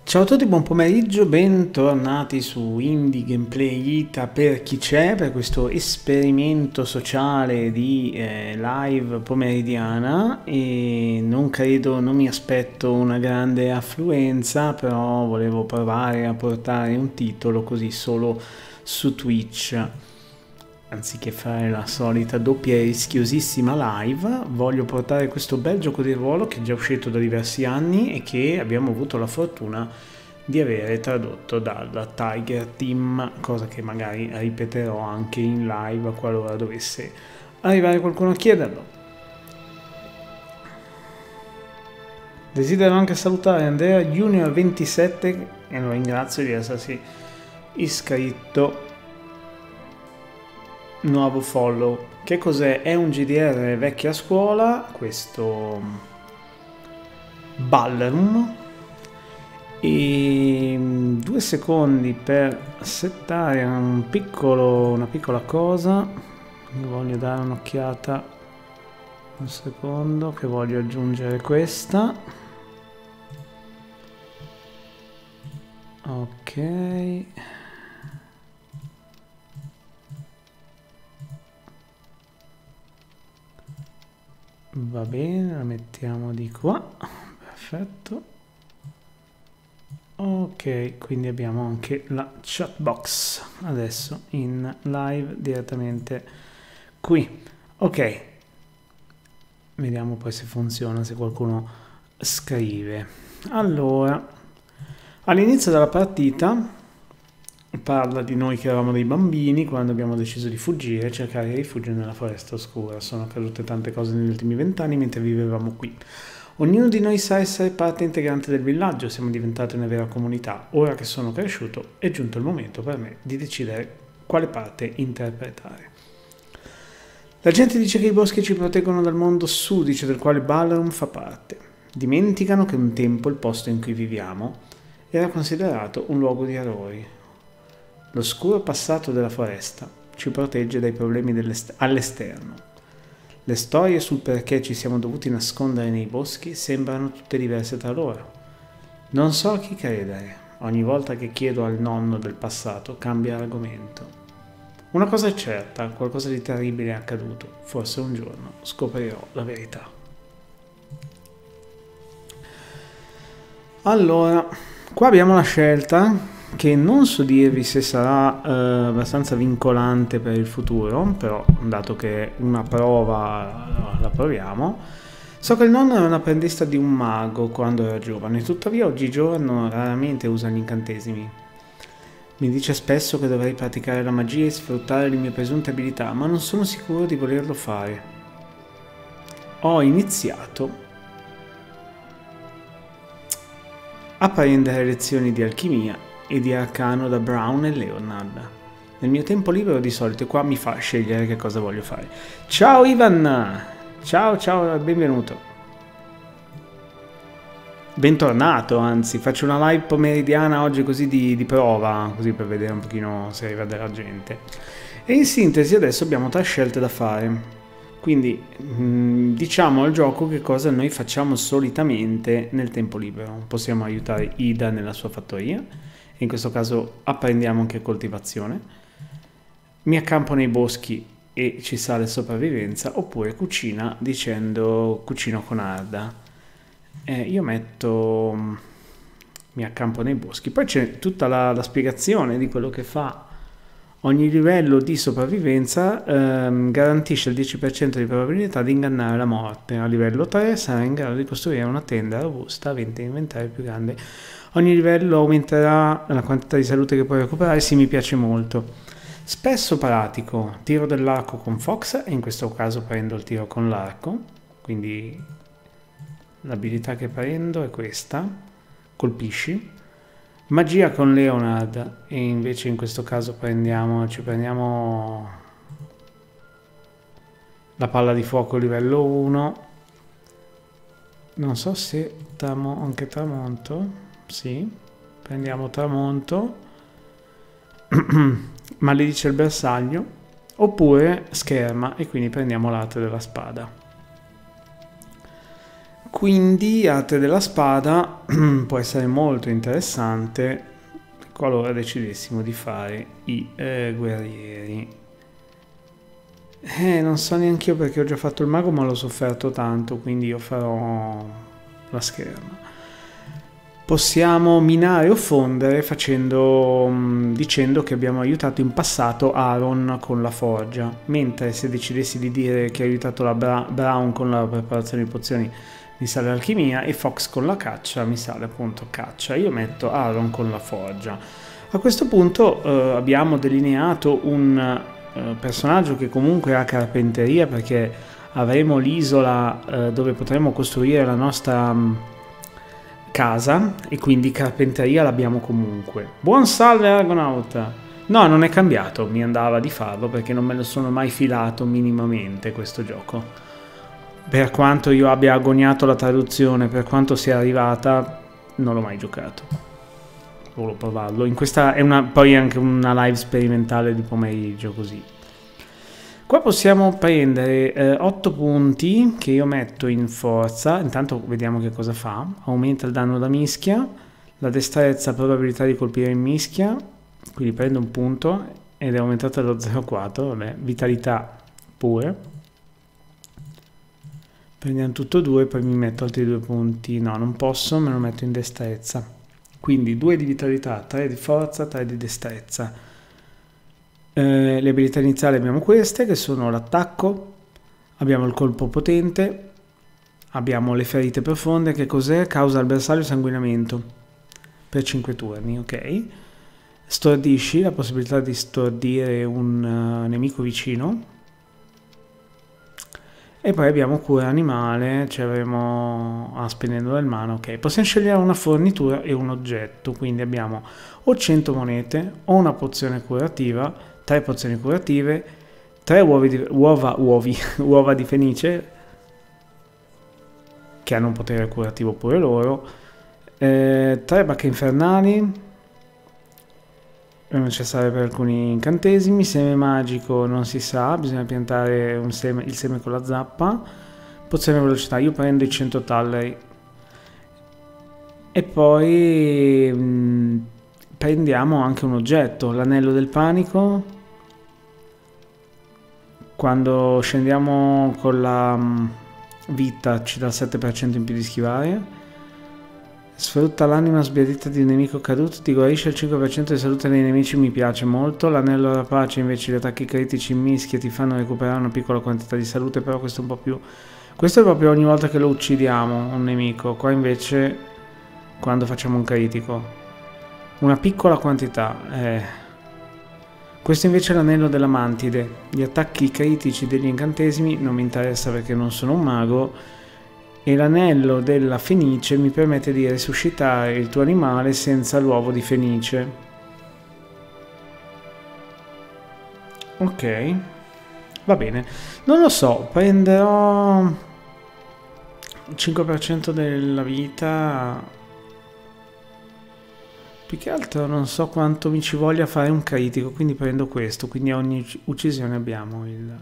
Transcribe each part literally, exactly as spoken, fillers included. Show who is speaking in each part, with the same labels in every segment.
Speaker 1: Ciao a tutti, buon pomeriggio, bentornati su Indie Gameplay Ita per chi c'è, per questo esperimento sociale di eh, live pomeridiana. E non credo, non mi aspetto una grande affluenza, però volevo provare a portare un titolo così solo su Twitch. Anziché fare la solita doppia e rischiosissima live, voglio portare questo bel gioco di ruolo che è già uscito da diversi anni e che abbiamo avuto la fortuna di avere tradotto dalla Tiger Team, cosa che magari ripeterò anche in live qualora dovesse arrivare qualcuno a chiederlo. Desidero anche salutare Andrea Junior ventisette e lo ringrazio di essersi iscritto. Nuovo follow. Che cos'è? È un G D R vecchia scuola, questo Ballroom. E due secondi per settare un piccolo, una piccola cosa. Voglio dare un'occhiata. Un secondo che voglio aggiungere questa. Ok. Va bene, la mettiamo di qua, perfetto. Ok, quindi abbiamo anche la chat box adesso in live direttamente qui. Ok, vediamo poi se funziona, se qualcuno scrive. Allora, all'inizio della partita parla di noi che eravamo dei bambini quando abbiamo deciso di fuggire e cercare rifugio nella foresta oscura. Sono accadute tante cose negli ultimi vent'anni mentre vivevamo qui. Ognuno di noi sa essere parte integrante del villaggio, siamo diventati una vera comunità. Ora che sono cresciuto è giunto il momento per me di decidere quale parte interpretare. La gente dice che i boschi ci proteggono dal mondo sudicio del quale Ballroom fa parte. Dimenticano che un tempo il posto in cui viviamo era considerato un luogo di errori. L'oscuro passato della foresta ci protegge dai problemi all'esterno. Le storie sul perché ci siamo dovuti nascondere nei boschi sembrano tutte diverse tra loro. Non so a chi credere. Ogni volta che chiedo al nonno del passato cambia argomento. Una cosa è certa, qualcosa di terribile è accaduto. Forse un giorno scoprirò la verità. Allora, qua abbiamo la scelta che non so dirvi se sarà eh, abbastanza vincolante per il futuro, però dato che è una prova la proviamo. So che il nonno era un apprendista di un mago quando era giovane, tuttavia oggigiorno raramente usa gli incantesimi. Mi dice spesso che dovrei praticare la magia e sfruttare le mie presunte abilità, ma non sono sicuro di volerlo fare. Ho iniziato a prendere lezioni di alchimia e di arcano da Brown e Leonard. Nel mio tempo libero di solito qua mi fa scegliere che cosa voglio fare. Ciao Ivan! Ciao, ciao, benvenuto. Bentornato, anzi, faccio una live pomeridiana oggi così di, di prova, così per vedere un pochino se arriva della gente. E in sintesi adesso abbiamo tre scelte da fare. Quindi mh, diciamo al gioco che cosa noi facciamo solitamente nel tempo libero. Possiamo aiutare Ida nella sua fattoria. In questo caso apprendiamo anche coltivazione, mi accampo nei boschi e ci sale sopravvivenza, oppure cucina dicendo cucino con Arda. Eh, io metto mi accampo nei boschi, poi c'è tutta la, la spiegazione di quello che fa ogni livello di sopravvivenza. Ehm, garantisce il dieci per cento di probabilità di ingannare la morte. A livello tre sarà in grado di costruire una tenda robusta avente inventario più grande. Ogni livello aumenterà la quantità di salute che puoi recuperare. Sì, mi piace molto. Spesso pratico, tiro dell'arco con Fox e in questo caso prendo il tiro con l'arco, quindi l'abilità che prendo è questa, colpisci. Magia con Leonard e invece in questo caso prendiamo, ci prendiamo la palla di fuoco livello uno. Non so se tramo, anche tramonto. Sì, prendiamo tramonto, maledice il bersaglio, oppure scherma e quindi prendiamo l'arte della spada. Quindi arte della spada può essere molto interessante qualora decidessimo di fare i eh, guerrieri. Eh, non so neanche io perché ho già fatto il mago, ma l'ho sofferto tanto, quindi io farò la scherma. Possiamo minare o fondere facendo, mh, dicendo che abbiamo aiutato in passato Aaron con la forgia, mentre se decidessi di dire che ho aiutato la Bra- Brown con la preparazione di pozioni mi sale alchimia e Fox con la caccia mi sale appunto caccia. Io metto Aaron con la forgia. A questo punto eh, abbiamo delineato un eh, personaggio che comunque ha carpenteria, perché avremo l'isola eh, dove potremo costruire la nostra mh, casa, e quindi carpenteria l'abbiamo comunque. Buon salve Argonauta! No, non è cambiato, mi andava di farlo perché non me lo sono mai filato minimamente questo gioco. Per quanto io abbia agognato la traduzione, per quanto sia arrivata, non l'ho mai giocato. Volevo provarlo. In questa è una, poi anche una live sperimentale di pomeriggio così. Qua possiamo prendere eh, otto punti che io metto in forza. Intanto vediamo che cosa fa. Aumenta il danno da mischia, la destrezza, probabilità di colpire in mischia, quindi prendo un punto ed è aumentata allo zero virgola quattro, vabbè, vitalità pure. Prendiamo tutto e due, poi mi metto altri due punti. No, non posso, me lo metto in destrezza. Quindi due di vitalità, tre di forza, tre di destrezza. Eh, le abilità iniziali abbiamo queste, che sono l'attacco, abbiamo il colpo potente, abbiamo le ferite profonde, che cos'è? Causa al bersaglio sanguinamento per cinque turni, ok. Stordisci, la possibilità di stordire un uh, nemico vicino. E poi abbiamo cura animale, cioè avremo ah, spendendo del mana, ok. Possiamo scegliere una fornitura e un oggetto, quindi abbiamo o cento monete o una pozione curativa, tre pozioni curative, tre uovi di, uova, uovi, uova di fenice, che hanno un potere curativo pure loro, eh, tre bacche infernali, è necessario per alcuni incantesimi, seme magico non si sa, bisogna piantare un seme, il seme con la zappa, pozione velocità, io prendo i cento talleri e poi mh, prendiamo anche un oggetto, l'anello del panico. Quando scendiamo con la mh, vita ci dà il sette per cento in più di schivare. Sfrutta l'anima sbiadita di un nemico caduto, ti guarisce il cinque per cento di salute dei nemici, mi piace molto. L'anello della pace invece gli attacchi critici in mischia ti fanno recuperare una piccola quantità di salute, però questo è un po' più... Questo è proprio ogni volta che lo uccidiamo, un nemico. Qua invece quando facciamo un critico. Una piccola quantità. Eh. Questo invece è l'anello della mantide. Gli attacchi critici degli incantesimi non mi interessa perché non sono un mago. E l'anello della fenice mi permette di resuscitare il tuo animale senza l'uovo di fenice. Ok, va bene. Non lo so, prenderò il cinque per cento della vita. Più che altro non so quanto mi ci voglia fare un critico, quindi prendo questo. Quindi a ogni uccisione abbiamo il...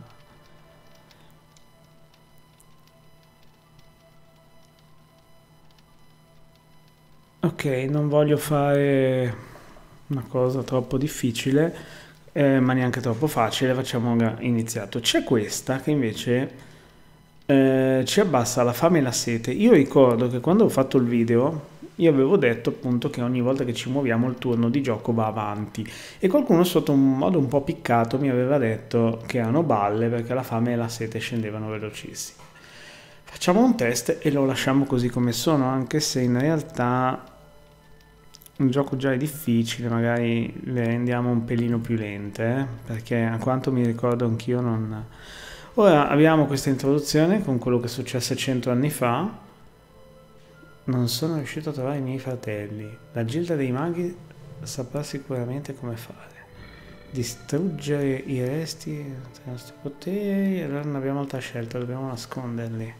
Speaker 1: Ok, non voglio fare una cosa troppo difficile, eh, ma neanche troppo facile, facciamo iniziato. C'è questa che invece eh, ci abbassa la fame e la sete. Io ricordo che quando ho fatto il video, io avevo detto appunto che ogni volta che ci muoviamo il turno di gioco va avanti. E qualcuno sotto un modo un po' piccato mi aveva detto che erano balle perché la fame e la sete scendevano velocissimi. Facciamo un test e lo lasciamo così come sono, anche se in realtà un gioco già è difficile, magari le rendiamo un pelino più lente, eh? Perché a quanto mi ricordo anch'io non... Ora abbiamo questa introduzione con quello che è successo cento anni fa. Non sono riuscito a trovare i miei fratelli. La gilda dei maghi saprà sicuramente come fare. Distruggere i resti dei nostri poteri, allora non abbiamo altra scelta, dobbiamo nasconderli.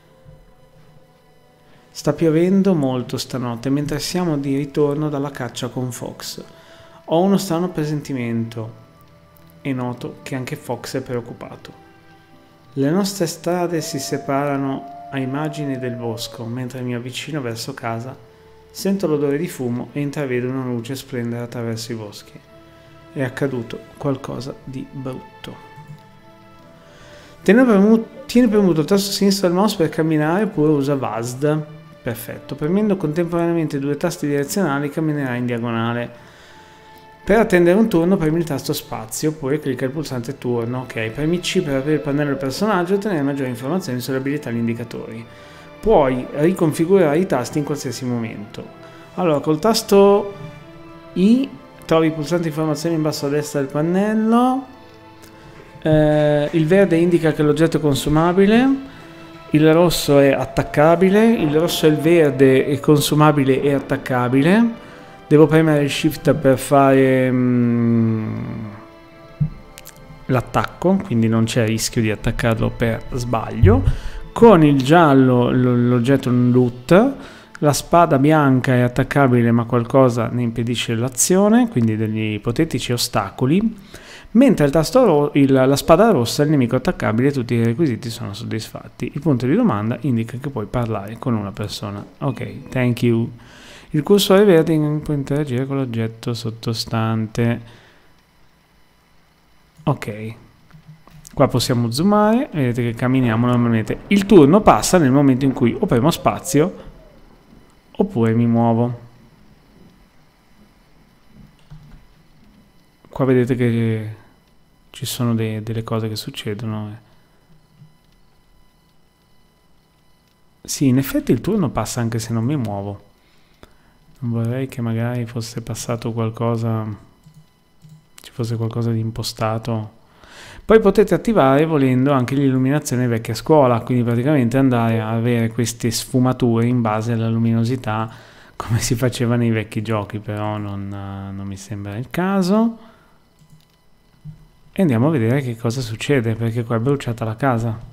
Speaker 1: Sta piovendo molto stanotte mentre siamo di ritorno dalla caccia con Fox. Ho uno strano presentimento e noto che anche Fox è preoccupato. Le nostre strade si separano ai margini del bosco, mentre mi avvicino verso casa, sento l'odore di fumo e intravedo una luce splendere attraverso i boschi. È accaduto qualcosa di brutto. Tieni premuto, tieni premuto il tasto sinistro del mouse per camminare oppure usa V A S D. Perfetto. Premendo contemporaneamente due tasti direzionali camminerai in diagonale. Per attendere un turno premi il tasto spazio oppure clicca il pulsante turno. Ok, premi C per aprire il pannello del personaggio e ottenere maggiori informazioni sulle abilità e gli indicatori. Puoi riconfigurare i tasti in qualsiasi momento. Allora, col tasto I trovi il pulsante informazioni in basso a destra del pannello. Eh, il verde indica che l'oggetto è consumabile, il rosso è attaccabile, il rosso e il verde è consumabile e attaccabile. Devo premere il shift per fare mm, l'attacco, quindi non c'è rischio di attaccarlo per sbaglio. Con il giallo l'oggetto è un loot, la spada bianca è attaccabile ma qualcosa ne impedisce l'azione, quindi degli ipotetici ostacoli. Mentre il tasto ro- il, la spada rossa è il nemico attaccabile e tutti i requisiti sono soddisfatti. Il punto di domanda indica che puoi parlare con una persona. Ok, thank you. Il cursore verde può interagire con l'oggetto sottostante. Ok. Qua possiamo zoomare, vedete che camminiamo normalmente. Il turno passa nel momento in cui o premo spazio oppure mi muovo. Qua vedete che ci sono de- delle cose che succedono. Sì, in effetti il turno passa anche se non mi muovo. Non vorrei che magari fosse passato qualcosa, ci fosse qualcosa di impostato. Poi potete attivare, volendo, anche l'illuminazione vecchia scuola, quindi praticamente andare a avere queste sfumature in base alla luminosità, come si faceva nei vecchi giochi, però non, non mi sembra il caso. E andiamo a vedere che cosa succede, perché qua è bruciata la casa.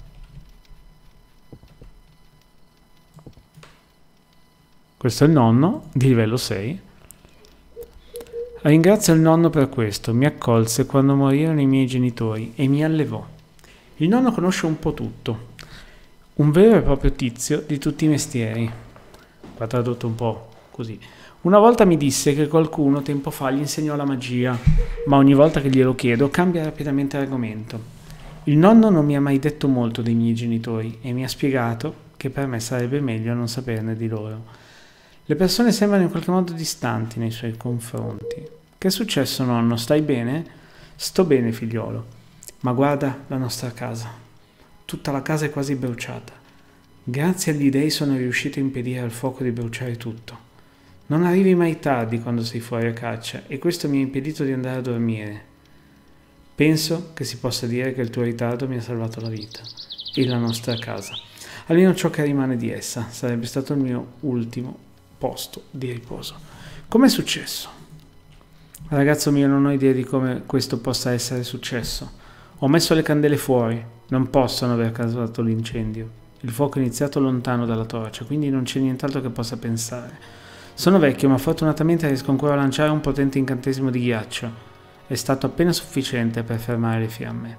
Speaker 1: Questo è il nonno, di livello sei. Ringrazio il nonno per questo, mi accolse quando morirono i miei genitori e mi allevò. Il nonno conosce un po' tutto, un vero e proprio tizio di tutti i mestieri. Qua tradotto un po' così. Una volta mi disse che qualcuno tempo fa gli insegnò la magia, ma ogni volta che glielo chiedo cambia rapidamente argomento. Il nonno non mi ha mai detto molto dei miei genitori e mi ha spiegato che per me sarebbe meglio non saperne di loro. Le persone sembrano in qualche modo distanti nei suoi confronti. Che è successo, nonno? Stai bene? Sto bene, figliolo. Ma guarda la nostra casa. Tutta la casa è quasi bruciata. Grazie agli dei sono riuscito a impedire al fuoco di bruciare tutto. Non arrivi mai tardi quando sei fuori a caccia e questo mi ha impedito di andare a dormire. Penso che si possa dire che il tuo ritardo mi ha salvato la vita e la nostra casa. Almeno ciò che rimane di essa sarebbe stato il mio ultimo posto di riposo. Com'è successo? Ragazzo mio, non ho idea di come questo possa essere successo. Ho messo le candele fuori, non possono aver causato l'incendio. Il fuoco è iniziato lontano dalla torcia, quindi non c'è nient'altro che possa pensare. Sono vecchio, ma fortunatamente riesco ancora a lanciare un potente incantesimo di ghiaccio. È stato appena sufficiente per fermare le fiamme.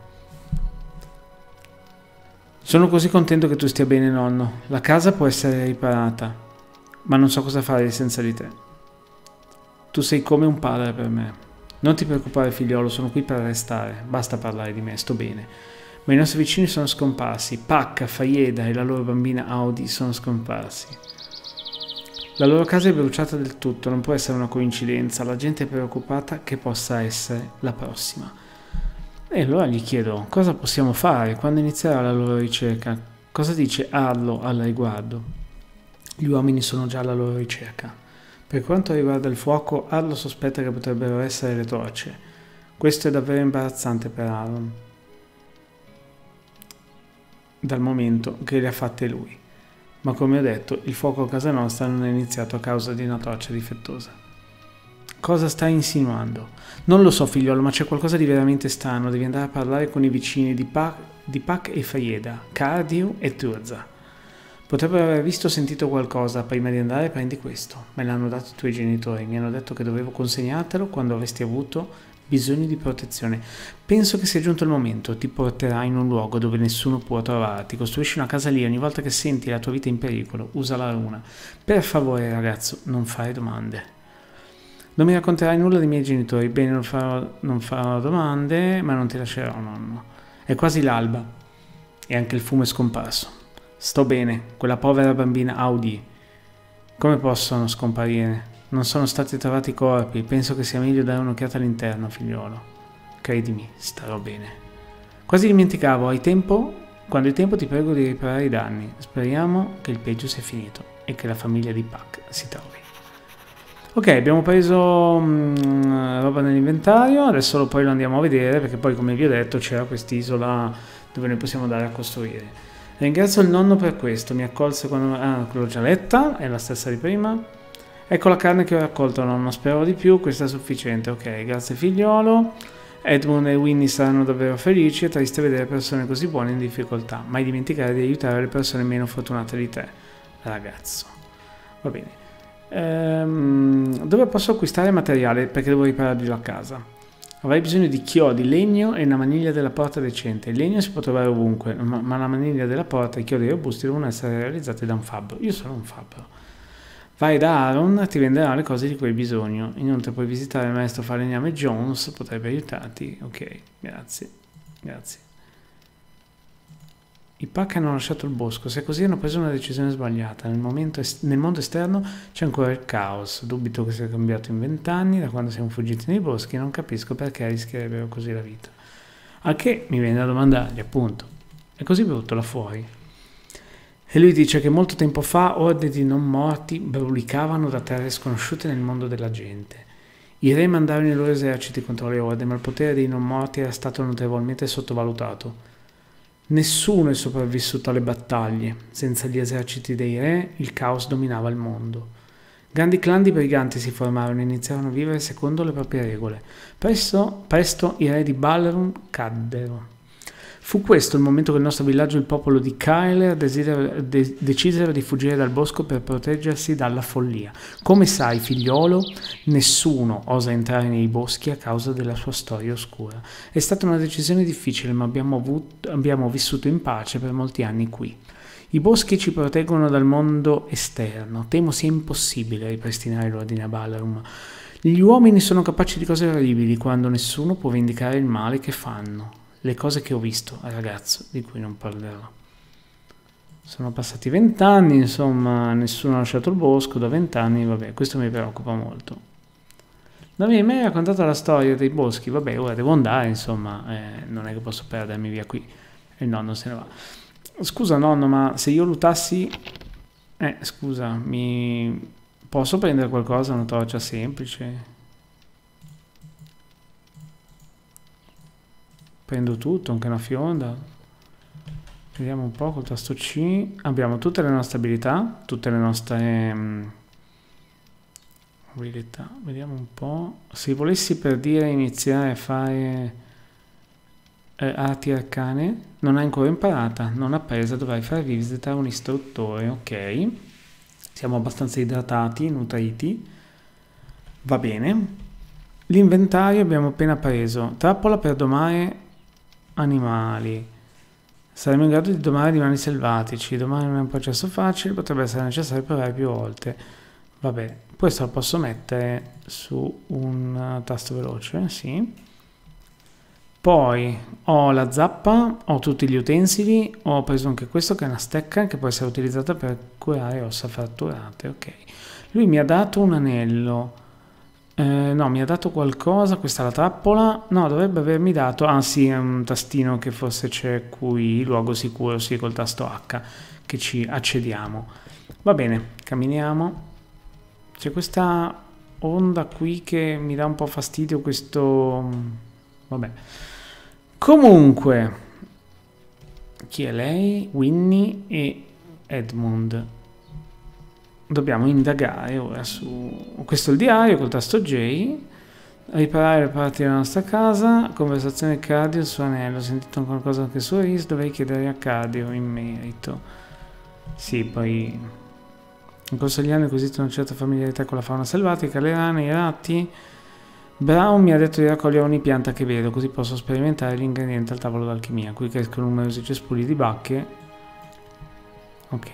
Speaker 1: Sono così contento che tu stia bene, nonno. La casa può essere riparata, ma non so cosa fare senza di te. Tu sei come un padre per me. Non ti preoccupare, figliolo, sono qui per restare. Basta parlare di me, sto bene. Ma i nostri vicini sono scomparsi. Pacca, Faieda e la loro bambina Audi sono scomparsi. La loro casa è bruciata del tutto, non può essere una coincidenza. La gente è preoccupata che possa essere la prossima. E allora gli chiedo, cosa possiamo fare? Quando inizierà la loro ricerca? Cosa dice Arlo al riguardo? Gli uomini sono già alla loro ricerca. Per quanto riguarda il fuoco, Arlo sospetta che potrebbero essere le torce. Questo è davvero imbarazzante per Aaron, dal momento che le ha fatte lui. Ma come ho detto, il fuoco a casa nostra non è iniziato a causa di una torcia difettosa. Cosa stai insinuando? Non lo so, figliolo, ma c'è qualcosa di veramente strano. Devi andare a parlare con i vicini di Pac, di Pac e Faieda, Cardiu e Turza. Potrebbero aver visto o sentito qualcosa. Prima di andare prendi questo. Me l'hanno dato i tuoi genitori. Mi hanno detto che dovevo consegnartelo quando avresti avuto Bisogno di protezione. Penso che sia giunto il momento. Ti porterai in un luogo dove nessuno può trovarti. Costruisci una casa lì. Ogni volta che senti la tua vita in pericolo, usa la runa. Per favore, ragazzo, non fare domande. Non mi racconterai nulla dei miei genitori. Bene, non farò, non farò domande, ma non ti lascerò, nonno. È quasi l'alba. E anche il fumo è scomparso. Sto bene. Quella povera bambina Audi. Come possono scomparire? Non sono stati trovati corpi, penso che sia meglio dare un'occhiata all'interno, figliolo. Credimi, starò bene. Quasi dimenticavo, hai tempo? Quando hai tempo ti prego di riparare i danni. Speriamo che il peggio sia finito e che la famiglia di Puck si trovi. Ok, abbiamo preso mh, roba nell'inventario, adesso lo, poi lo andiamo a vedere, perché poi come vi ho detto c'era quest'isola dove noi possiamo andare a costruire. Ringrazio il nonno per questo, mi accolse quando... Ah, quello già letta, è la stessa di prima. Ecco la carne che ho raccolto, nonno, spero di più, questa è sufficiente. Ok, grazie figliolo. Edmund e Winnie saranno davvero felici, è triste vedere persone così buone in difficoltà. Mai dimenticare di aiutare le persone meno fortunate di te, ragazzo. Va bene. Ehm, dove posso acquistare materiale perché devo riparargli la casa? Avrei bisogno di chiodi, legno e una maniglia della porta decente. Il legno si può trovare ovunque, ma, ma la maniglia della porta e i chiodi robusti devono essere realizzati da un fabbro. Io sono un fabbro. Vai da Aaron, ti venderà le cose di cui hai bisogno. Inoltre puoi visitare il maestro falegname Jones, potrebbe aiutarti. Ok, grazie. Grazie. I Puck hanno lasciato il bosco, se così hanno preso una decisione sbagliata. Nel, momento est- nel mondo esterno c'è ancora il caos. Dubito che sia cambiato in vent'anni, da quando siamo fuggiti nei boschi, non capisco perché rischierebbero così la vita. Al che mi viene da domandargli, appunto, è così brutto là fuori? E lui dice che molto tempo fa orde di non morti brulicavano da terre sconosciute nel mondo della gente. I re mandarono i loro eserciti contro le orde, ma il potere dei non morti era stato notevolmente sottovalutato. Nessuno è sopravvissuto alle battaglie. Senza gli eserciti dei re, il caos dominava il mondo. Grandi clan di briganti si formarono e iniziarono a vivere secondo le proprie regole. Presto, presto i re di Balrun caddero. Fu questo il momento che il nostro villaggio e il popolo di Kyler de- decisero di fuggire dal bosco per proteggersi dalla follia. Come sai, figliolo, nessuno osa entrare nei boschi a causa della sua storia oscura. È stata una decisione difficile, ma abbiamo, avuto, abbiamo vissuto in pace per molti anni qui. I boschi ci proteggono dal mondo esterno. Temo sia impossibile ripristinare l'ordine a Balrun. Gli uomini sono capaci di cose orribili quando nessuno può vendicare il male che fanno. Le cose che ho visto, ragazzo, di cui non parlerò. Sono passati vent'anni, insomma, nessuno ha lasciato il bosco da vent'anni, vabbè, questo mi preoccupa molto. Non mi hai mai raccontato la storia dei boschi? Vabbè, ora devo andare, insomma, eh, non è che posso perdermi via qui. E il nonno se ne va. Scusa, nonno, ma se io luttassi... Eh, scusa, mi... posso prendere qualcosa, una torcia semplice? Prendo tutto, anche una fionda. Vediamo un po' col tasto C. Abbiamo tutte le nostre abilità, tutte le nostre um, abilità. Vediamo un po'. Se volessi per dire iniziare a fare eh, arti arcane, non hai ancora imparata, non appresa, dovrai fare visita a un istruttore. Ok. Siamo abbastanza idratati, nutriti. Va bene. L'inventario abbiamo appena preso. Trappola per domare animali. Saremo in grado di domare animali selvatici. Domare non è un processo facile, potrebbe essere necessario provare più volte. Vabbè, questo lo posso mettere su un tasto veloce, sì. Poi ho la zappa, ho tutti gli utensili, ho preso anche questo che è una stecca che può essere utilizzata per curare ossa fratturate, ok. Lui mi ha dato un anello. Eh, no, mi ha dato qualcosa, questa è la trappola, no, dovrebbe avermi dato, ah sì, è un tastino che forse c'è qui, luogo sicuro, sì, col tasto H, che ci accediamo. Va bene, camminiamo, c'è questa onda qui che mi dà un po' fastidio, questo, vabbè, comunque, chi è lei? Winnie e Edmund. Dobbiamo indagare ora su... Questo è il diario col tasto J. Riparare le parti della nostra casa. Conversazione Cardio su anello. Ho sentito qualcosa anche su Reese. Dovrei chiedere a Cardio in merito. Sì, poi... In corso degli anni ho acquisito una certa familiarità con la fauna selvatica, le rane, i ratti. Brown mi ha detto di raccogliere ogni pianta che vedo, così posso sperimentare gli ingredienti al tavolo d'alchimia. Qui crescono numerosi cespugli di bacche. Ok.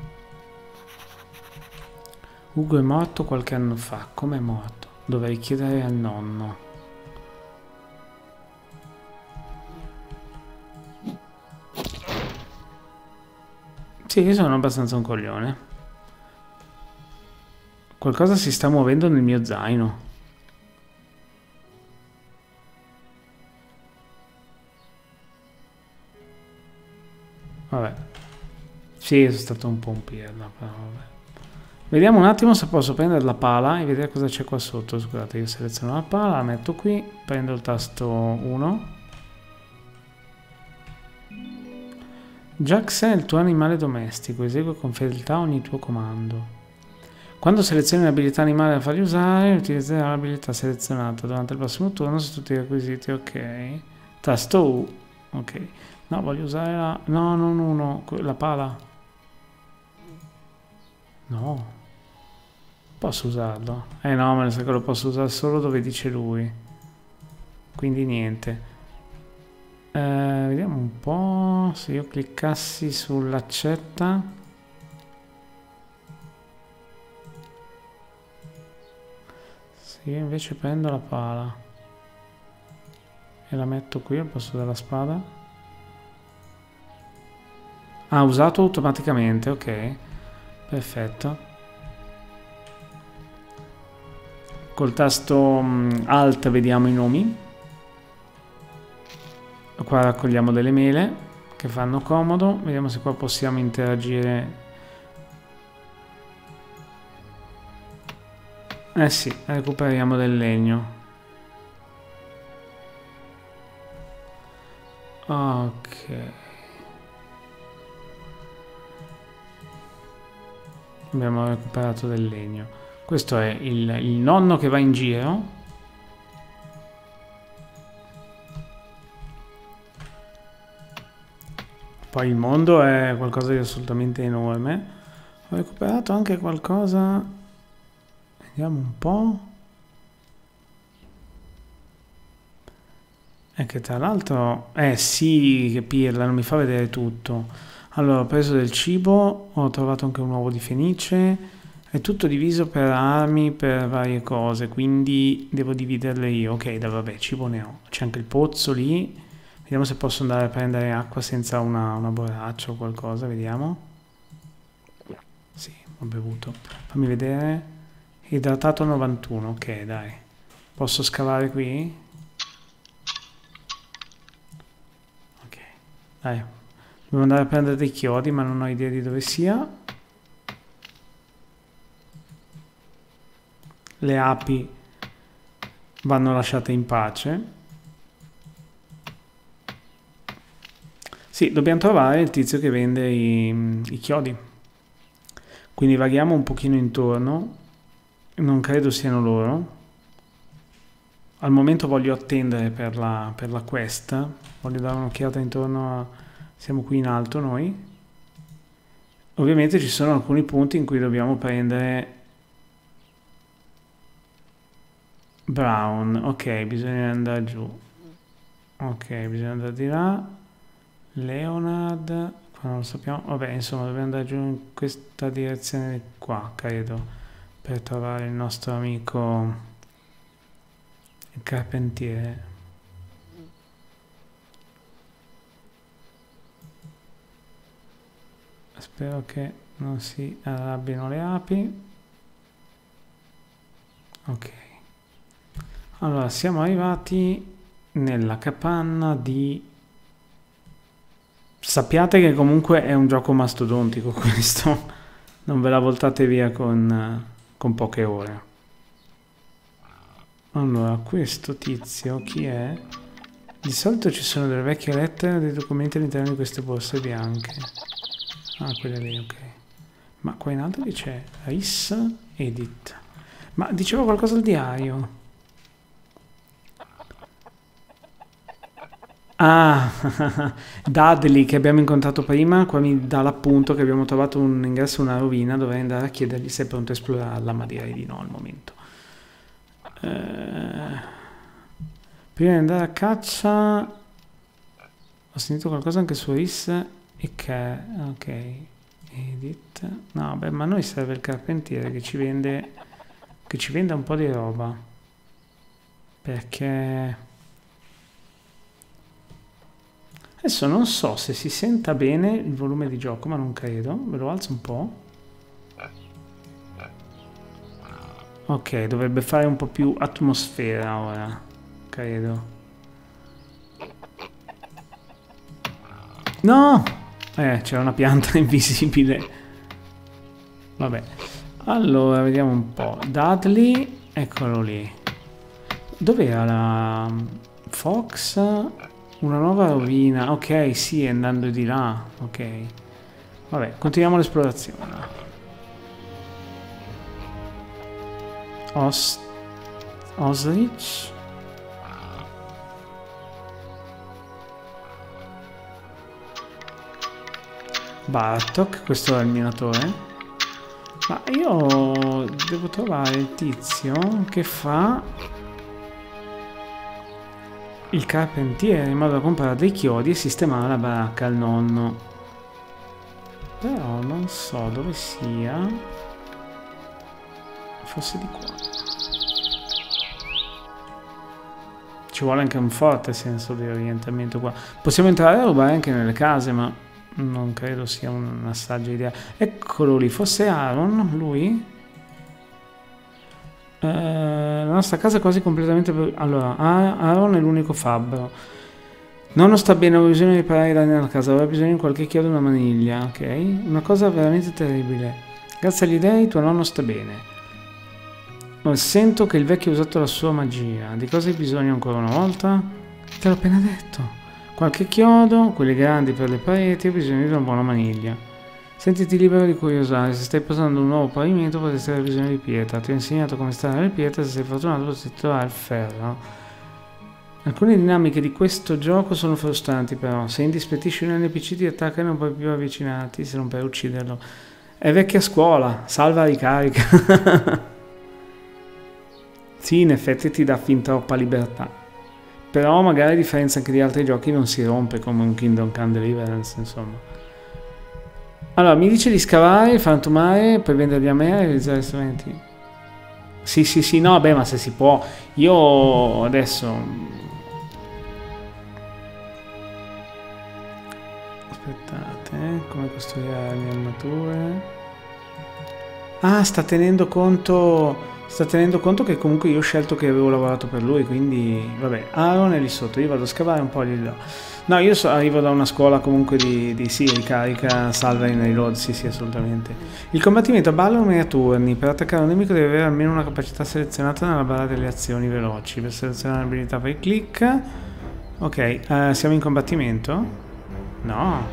Speaker 1: Ugo è morto qualche anno fa. Come è morto? Dovrei chiedere al nonno. Sì, io sono abbastanza un coglione. Qualcosa si sta muovendo nel mio zaino. Vabbè. Sì, sono stato un po' un pirla, però vabbè. Vediamo un attimo se posso prendere la pala e vedere cosa c'è qua sotto. Scusate, io seleziono la pala, la metto qui, prendo il tasto uno. Jax è il tuo animale domestico, esegue con fedeltà ogni tuo comando. Quando selezioni un'abilità animale da fargli usare, utilizzerai l'abilità selezionata durante il prossimo turno se tutti i requisiti, ok. Tasto U, ok. No, voglio usare la... No, non uno, la pala. No. Posso usarlo? Eh no, me ne sa che lo posso usare solo dove dice lui. Quindi niente. Eh, vediamo un po'. Se io cliccassi sull'accetta. Se io invece prendo la pala e la metto qui al posto della spada. Ah, usato automaticamente, ok. Perfetto. Col tasto um, Alt vediamo i nomi. Qua raccogliamo delle mele che fanno comodo. Vediamo se qua possiamo interagire. Eh sì, recuperiamo del legno. Ok. Abbiamo recuperato del legno. Questo è il, il nonno che va in giro. Poi il mondo è qualcosa di assolutamente enorme. Ho recuperato anche qualcosa. Vediamo un po'. E che tra l'altro... Eh sì, che pirla, non mi fa vedere tutto. Allora, ho preso del cibo, ho trovato anche un uovo di fenice. È tutto diviso per armi, per varie cose, quindi devo dividerle io. Ok, da vabbè, cibo ne ho. C'è anche il pozzo lì. Vediamo se posso andare a prendere acqua senza una, una borraccia o qualcosa, vediamo. Sì, ho bevuto. Fammi vedere. Idratato novantuno, ok, dai. Posso scavare qui? Ok, dai. Devo andare a prendere dei chiodi, ma non ho idea di dove sia. Le api vanno lasciate in pace. Sì, dobbiamo trovare il tizio che vende i, i chiodi. Quindi vaghiamo un pochino intorno. Non credo siano loro. Al momento voglio attendere per la, per la quest. Voglio dare un'occhiata intorno a... Siamo qui in alto noi. Ovviamente ci sono alcuni punti in cui dobbiamo prendere... Brown. Ok, bisogna andare giù. Ok, bisogna andare di là. Leonard, qua non lo sappiamo, vabbè, insomma dobbiamo andare giù in questa direzione qua, credo, per trovare il nostro amico il carpentiere. Spero che non si arrabbino le api. Ok, allora siamo arrivati nella capanna di... Sappiate che comunque è un gioco mastodontico questo, non ve la voltate via con, con poche ore. Allora, questo tizio chi è? Di solito ci sono delle vecchie lettere e dei documenti all'interno di queste borse bianche. Ah, quelle lì, ok. Ma qua in alto dice Ris Edit. Ma diceva qualcosa al diario? Ah, Dudley che abbiamo incontrato prima, qua mi dà l'appunto che abbiamo trovato un ingresso a una rovina, dovrei andare a chiedergli se è pronto a esplorarla, ma direi di no al momento. Eh, prima di andare a caccia ho sentito qualcosa anche su Is e che... ok, edit. No, beh, ma a noi serve il carpentiere che ci vende che ci venda un po' di roba, perché adesso non so se si senta bene il volume di gioco, ma non credo. Ve lo alzo un po'. Ok, dovrebbe fare un po' più atmosfera ora, credo. No! Eh, c'era una pianta invisibile. Vabbè. Allora, vediamo un po'. Dudley, eccolo lì. Dov'era la Fox? Una nuova rovina. Ok, sì, è andando di là. Ok. Vabbè, continuiamo l'esplorazione. Os Osrich. Bartok, questo è il minatore. Ma io devo trovare il tizio che fa il carpentiere in modo da comprare dei chiodi e sistemare la baracca al nonno. Però non so dove sia. Forse di qua. Ci vuole anche un forte senso di orientamento qua. Possiamo entrare a rubare anche nelle case, ma non credo sia una saggia idea. Eccolo lì, forse Aaron, lui? Eh, la nostra casa è quasi completamente... Allora, Aaron è l'unico fabbro. Nonno sta bene, ho bisogno di riparare i danni alla casa, avrei bisogno di qualche chiodo e una maniglia, ok? Una cosa veramente terribile. Grazie agli dei, tuo nonno sta bene. Sento che il vecchio ha usato la sua magia. Di cosa hai bisogno ancora una volta? Te l'ho appena detto. Qualche chiodo, quelli grandi per le pareti, ho bisogno di una buona maniglia. Sentiti libero di curiosare. Se stai posando un nuovo pavimento potresti avere bisogno di pietra. Ti ho insegnato come stare le pietre, se sei fortunato potresti trovare il ferro. Alcune dinamiche di questo gioco sono frustranti però. Se indispettisci un N P C ti attacca e non puoi più avvicinarti se non puoi ucciderlo. È vecchia scuola, salva ricarica. Sì, in effetti ti dà fin troppa libertà. Però magari a differenza anche di altri giochi non si rompe come un Kingdom Come Deliverance, insomma. Allora, mi dice di scavare, frantumare, poi venderli a me e realizzare strumenti. Sì, sì, sì, no, beh, ma se si può. Io adesso... Aspettate, eh, come costruire le mie armature? Ah, sta tenendo conto... Sta tenendo conto che comunque io ho scelto che avevo lavorato per lui, quindi vabbè, Aaron è lì sotto, io vado a scavare un po' lì là. No, io so, arrivo da una scuola comunque di, di sì, ricarica, salva in reload, sì sì, assolutamente. Il combattimento a ballo numeri a turni, per attaccare un nemico deve avere almeno una capacità selezionata nella barra delle azioni veloci, per selezionare l'abilità fai clic. Ok, uh, siamo in combattimento? No.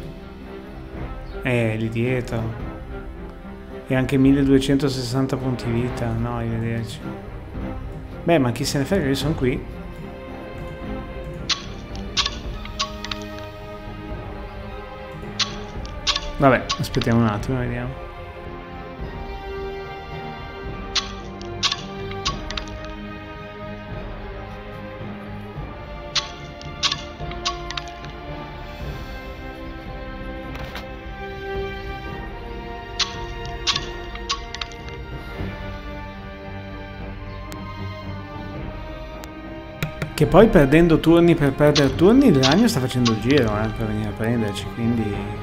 Speaker 1: Eh, lì dietro. E anche milleduecentosessanta punti vita, no, arrivederci. Beh, ma chi se ne frega, io sono qui. Vabbè, aspettiamo un attimo, vediamo. Che poi perdendo turni per perdere turni il ragno sta facendo il giro eh, per venire a prenderci, quindi...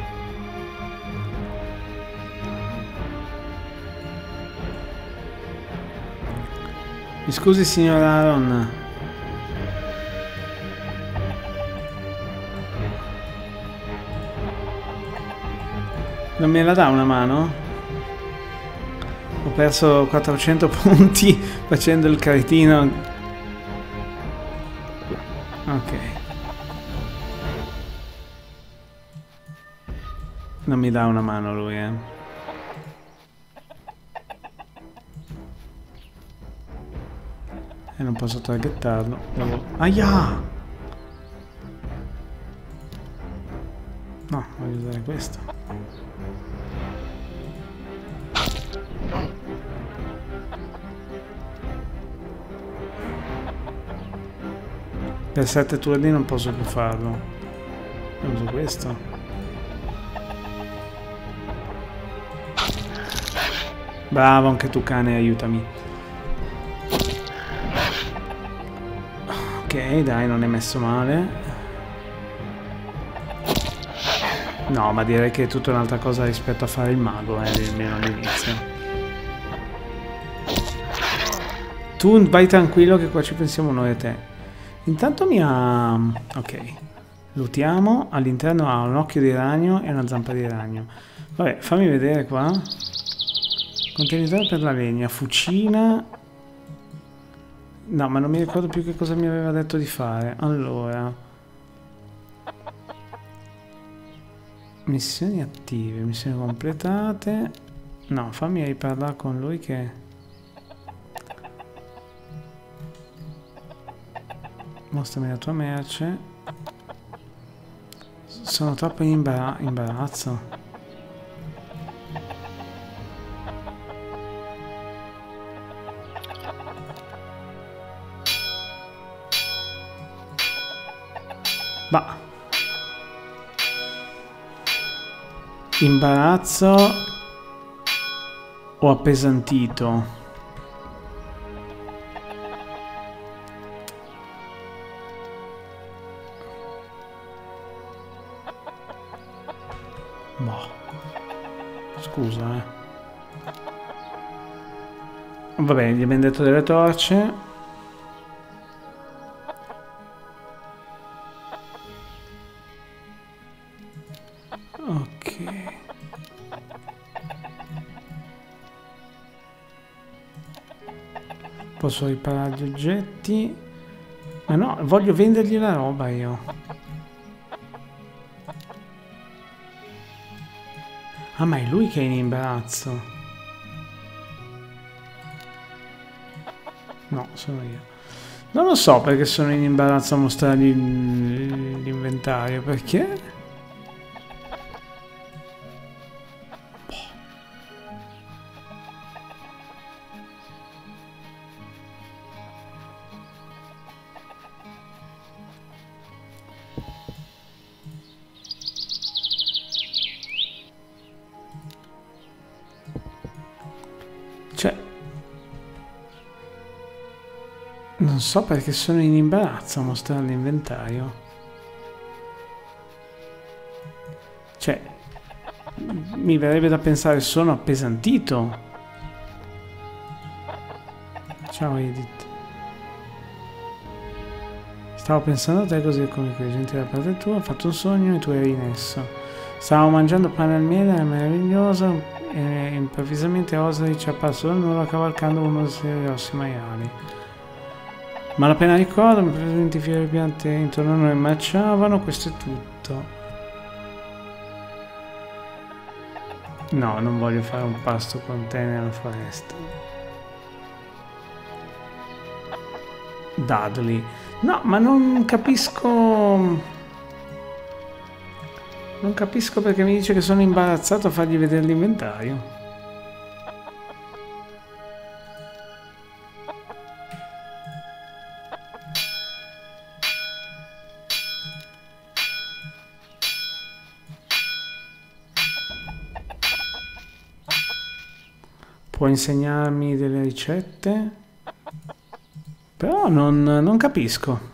Speaker 1: Mi scusi signor Aaron. Non me la dà una mano? Ho perso quattrocento punti facendo il cretino. Ok. Non mi dà una mano lui, eh. E non posso targettarlo. Devo... Aia! No, voglio usare questo. Per sette turni non posso più farlo. Uso questo. Bravo anche tu cane, aiutami. Ok, dai, non è messo male. No, ma direi che è tutta un'altra cosa rispetto a fare il mago, eh, almeno all'inizio. Tu vai tranquillo che qua ci pensiamo noi e te. Intanto mi ha... ok. Lootiamo. All'interno ha un occhio di ragno e una zampa di ragno. Vabbè, fammi vedere qua. Contenitore per la legna. Fucina. No, ma non mi ricordo più che cosa mi aveva detto di fare. Allora. Missioni attive. Missioni completate. No, fammi riparlare con lui che... Mostrami la tua merce. Sono troppo in imbara imbarazzo. Ma... imbarazzo o appesantito? Boh. Scusa, eh. Va bene, gli abbiamo detto delle torce. Ok. Posso riparare gli oggetti. Ma no, voglio vendergli la roba io. Ah, ma è lui che è in imbarazzo. No, sono io. Non lo so perché sono in imbarazzo a mostrargli l'inventario. Perché? Cioè, non so perché sono in imbarazzo a mostrare l'inventario. Cioè, mi verrebbe da pensare sono appesantito. Ciao Edith. Stavo pensando a te così come quei gentile da parte tua, ho fatto un sogno e tu eri in esso. Stavo mangiando pane al miele, è meraviglioso. E improvvisamente Osric ci è apparso dal nulla cavalcando uno dei suoi grossi maiali. Ma appena ricordo, mi presenti fiere piante intorno a noi marciavano, questo è tutto. No, non voglio fare un pasto con te nella foresta. Dudley. No, ma non capisco... Non capisco perché mi dice che sono imbarazzato a fargli vedere l'inventario. Può insegnarmi delle ricette? Però non, non capisco.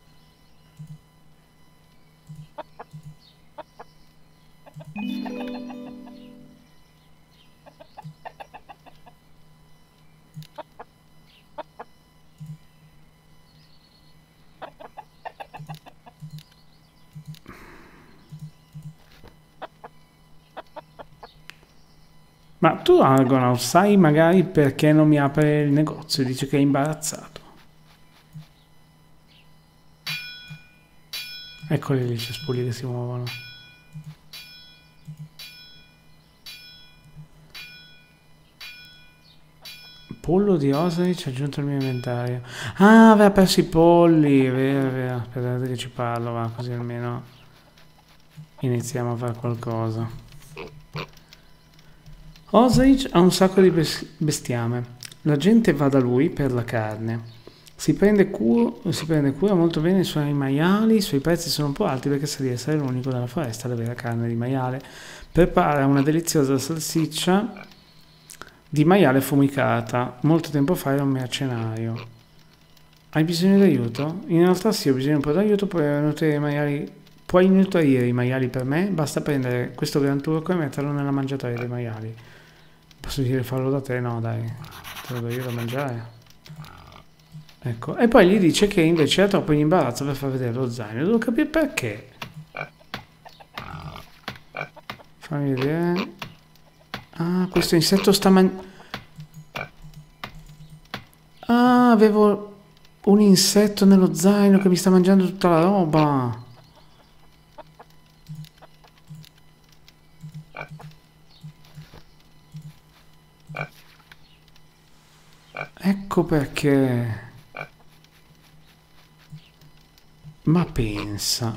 Speaker 1: Ma tu, Argonaut, sai magari perché non mi apre il negozio? Dice che è imbarazzato. Eccoli lì i cespugli che si muovono. Pollo di Osric aggiunto al mio inventario. Ah, aveva perso i polli. È vero, è vero. Aspettate che ci parlo, va, così almeno iniziamo a fare qualcosa. Osric ha un sacco di bestiame. La gente va da lui per la carne. Si prende, cura, si prende cura molto bene i suoi maiali, i suoi prezzi sono un po' alti perché sa di essere l'unico della foresta ad avere la carne di maiale. Prepara una deliziosa salsiccia di maiale affumicata. Molto tempo fa era un mercenario. Hai bisogno di aiuto? In realtà sì, ho bisogno un po' di aiuto, puoi nutrire i maiali, puoi nutrire i maiali per me? Basta prendere questo gran turco e metterlo nella mangiatoia dei maiali. Posso dire farlo da te? No, dai, te lo do io da mangiare. Ecco, e poi gli dice che invece è troppo in imbarazzo per far vedere lo zaino. Devo capire perché. Fammi vedere. Ah, questo insetto sta mangiando. Ah, avevo un insetto nello zaino che mi sta mangiando tutta la roba. Ecco perché. Ma pensa.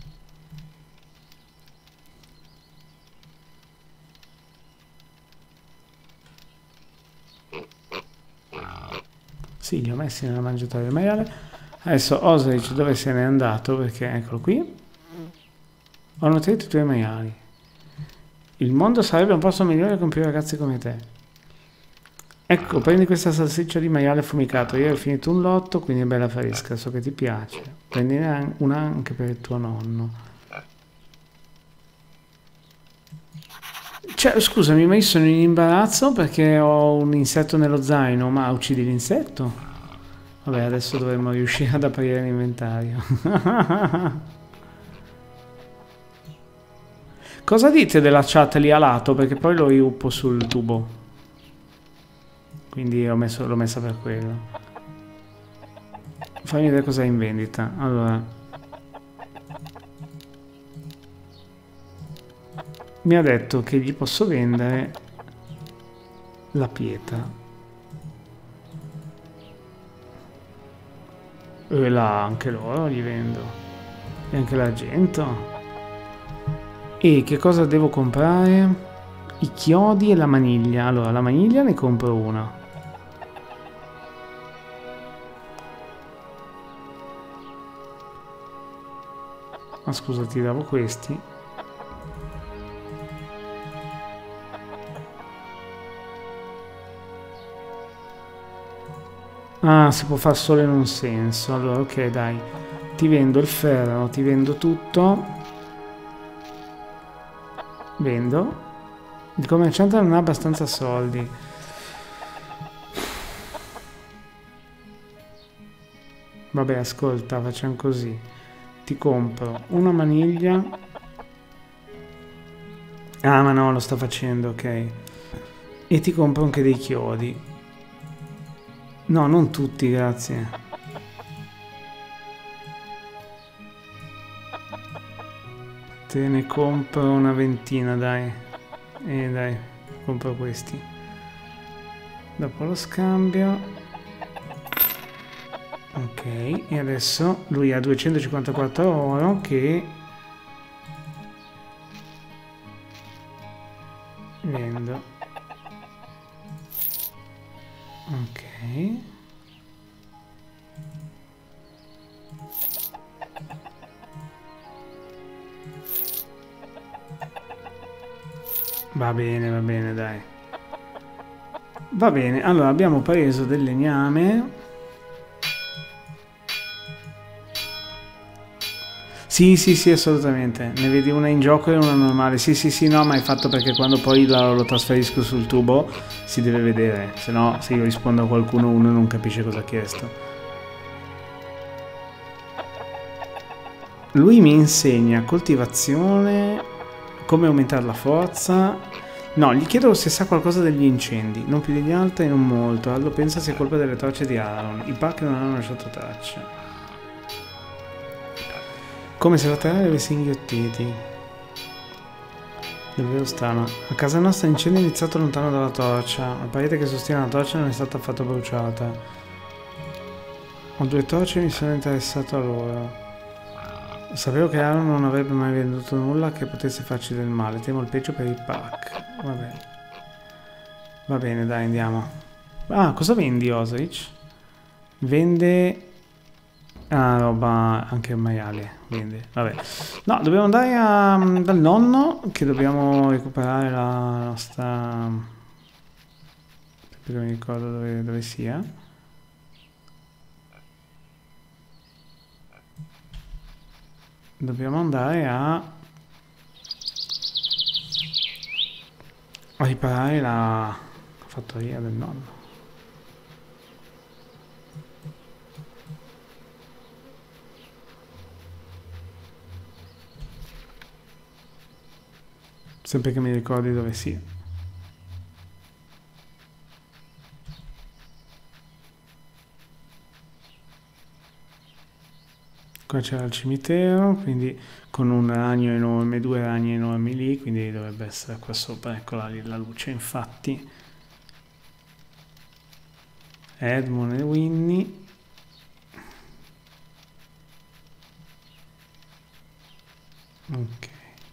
Speaker 1: Sì, li ho messi nella mangiatoia del maiale. Adesso Osrich dove se n'è andato? Perché eccolo qui. Ho nutrito i tuoi maiali. Il mondo sarebbe un posto migliore con più ragazzi come te. Ecco, prendi questa salsiccia di maiale affumicato. Io ho finito un lotto, quindi è bella fresca. So che ti piace. Prendine una anche per il tuo nonno. Cioè, scusami, ma io sono in imbarazzo perché ho un insetto nello zaino. Ma uccidi l'insetto? Vabbè, adesso dovremmo riuscire ad aprire l'inventario. Cosa dite della chat lì a lato? Perché poi lo iuppo sul tubo. Quindi l'ho messa per quello. Fammi vedere cosa è in vendita. Allora, mi ha detto che gli posso vendere la pietra. E là anche loro gli vendo. E anche l'argento. E che cosa devo comprare? I chiodi e la maniglia. Allora, la maniglia ne compro una. Ma scusa, ti davo questi. Ah, si può fare solo in un senso. Allora, ok, dai. Ti vendo il ferro, ti vendo tutto. Vendo. Il commerciante non ha abbastanza soldi. Vabbè, ascolta, facciamo così. Ti compro una maniglia. Ah, ma no, lo sto facendo, ok. E ti compro anche dei chiodi. No, non tutti, grazie. Te ne compro una ventina, dai. E dai, compro questi. Dopo lo scambio. Ok, e adesso lui ha duecentocinquantaquattro oro che vendo. Ok. Va bene, va bene, dai. Va bene, allora abbiamo preso del legname. Sì, sì, sì, assolutamente. Ne vedi una in gioco e una normale. Sì, sì, sì, no, ma è fatto perché quando poi lo, lo trasferisco sul tubo si deve vedere. Se no, se io rispondo a qualcuno, uno non capisce cosa ha chiesto. Lui mi insegna coltivazione, come aumentare la forza. No, gli chiedo se sa qualcosa degli incendi. Non più degli altri, non molto. Aldo pensa sia colpa delle torce di Aaron. I pacchi non hanno lasciato traccia. Come se la terra li avesse inghiottiti. Davvero strano. A casa nostra l'incendio è iniziato lontano dalla torcia. La parete che sostiene la torcia non è stata affatto bruciata. Ho due torce e mi sono interessato a loro. Sapevo che Aaron non avrebbe mai venduto nulla che potesse farci del male. Temo il peggio per i pack. Vabbè. Va bene, dai, andiamo. Ah, cosa vendi, Osrich? Vende... Ah, roba anche maiale, vende, vabbè. No, dobbiamo andare a, dal nonno, che dobbiamo recuperare la nostra... Perché non mi ricordo dove, dove sia. Dobbiamo andare a... a riparare la fattoria del nonno. Sempre che mi ricordi dove sia. Qua c'era il cimitero, quindi con un ragno enorme, due ragni enormi lì, quindi dovrebbe essere qua sopra, eccola lì la luce, infatti. Edmund e Winnie. Ok.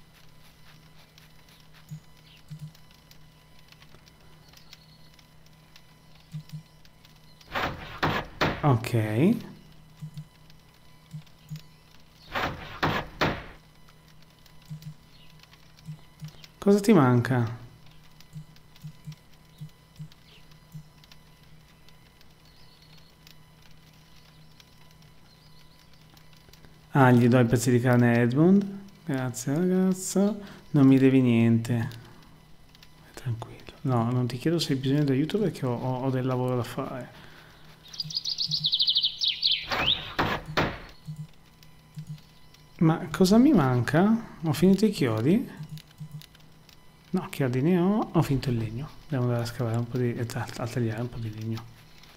Speaker 1: Ok. Cosa ti manca? Ah, gli do i pezzi di carne a Edmund. Grazie ragazzo. Non mi devi niente. Tranquillo. No, non ti chiedo se hai bisogno di aiuto perché ho, ho, ho del lavoro da fare. Ma cosa mi manca? Ho finito i chiodi? No, chiodi ne ho. Ho finito il legno. Devo andare a scavare un po' di... a tagliare un po' di legno.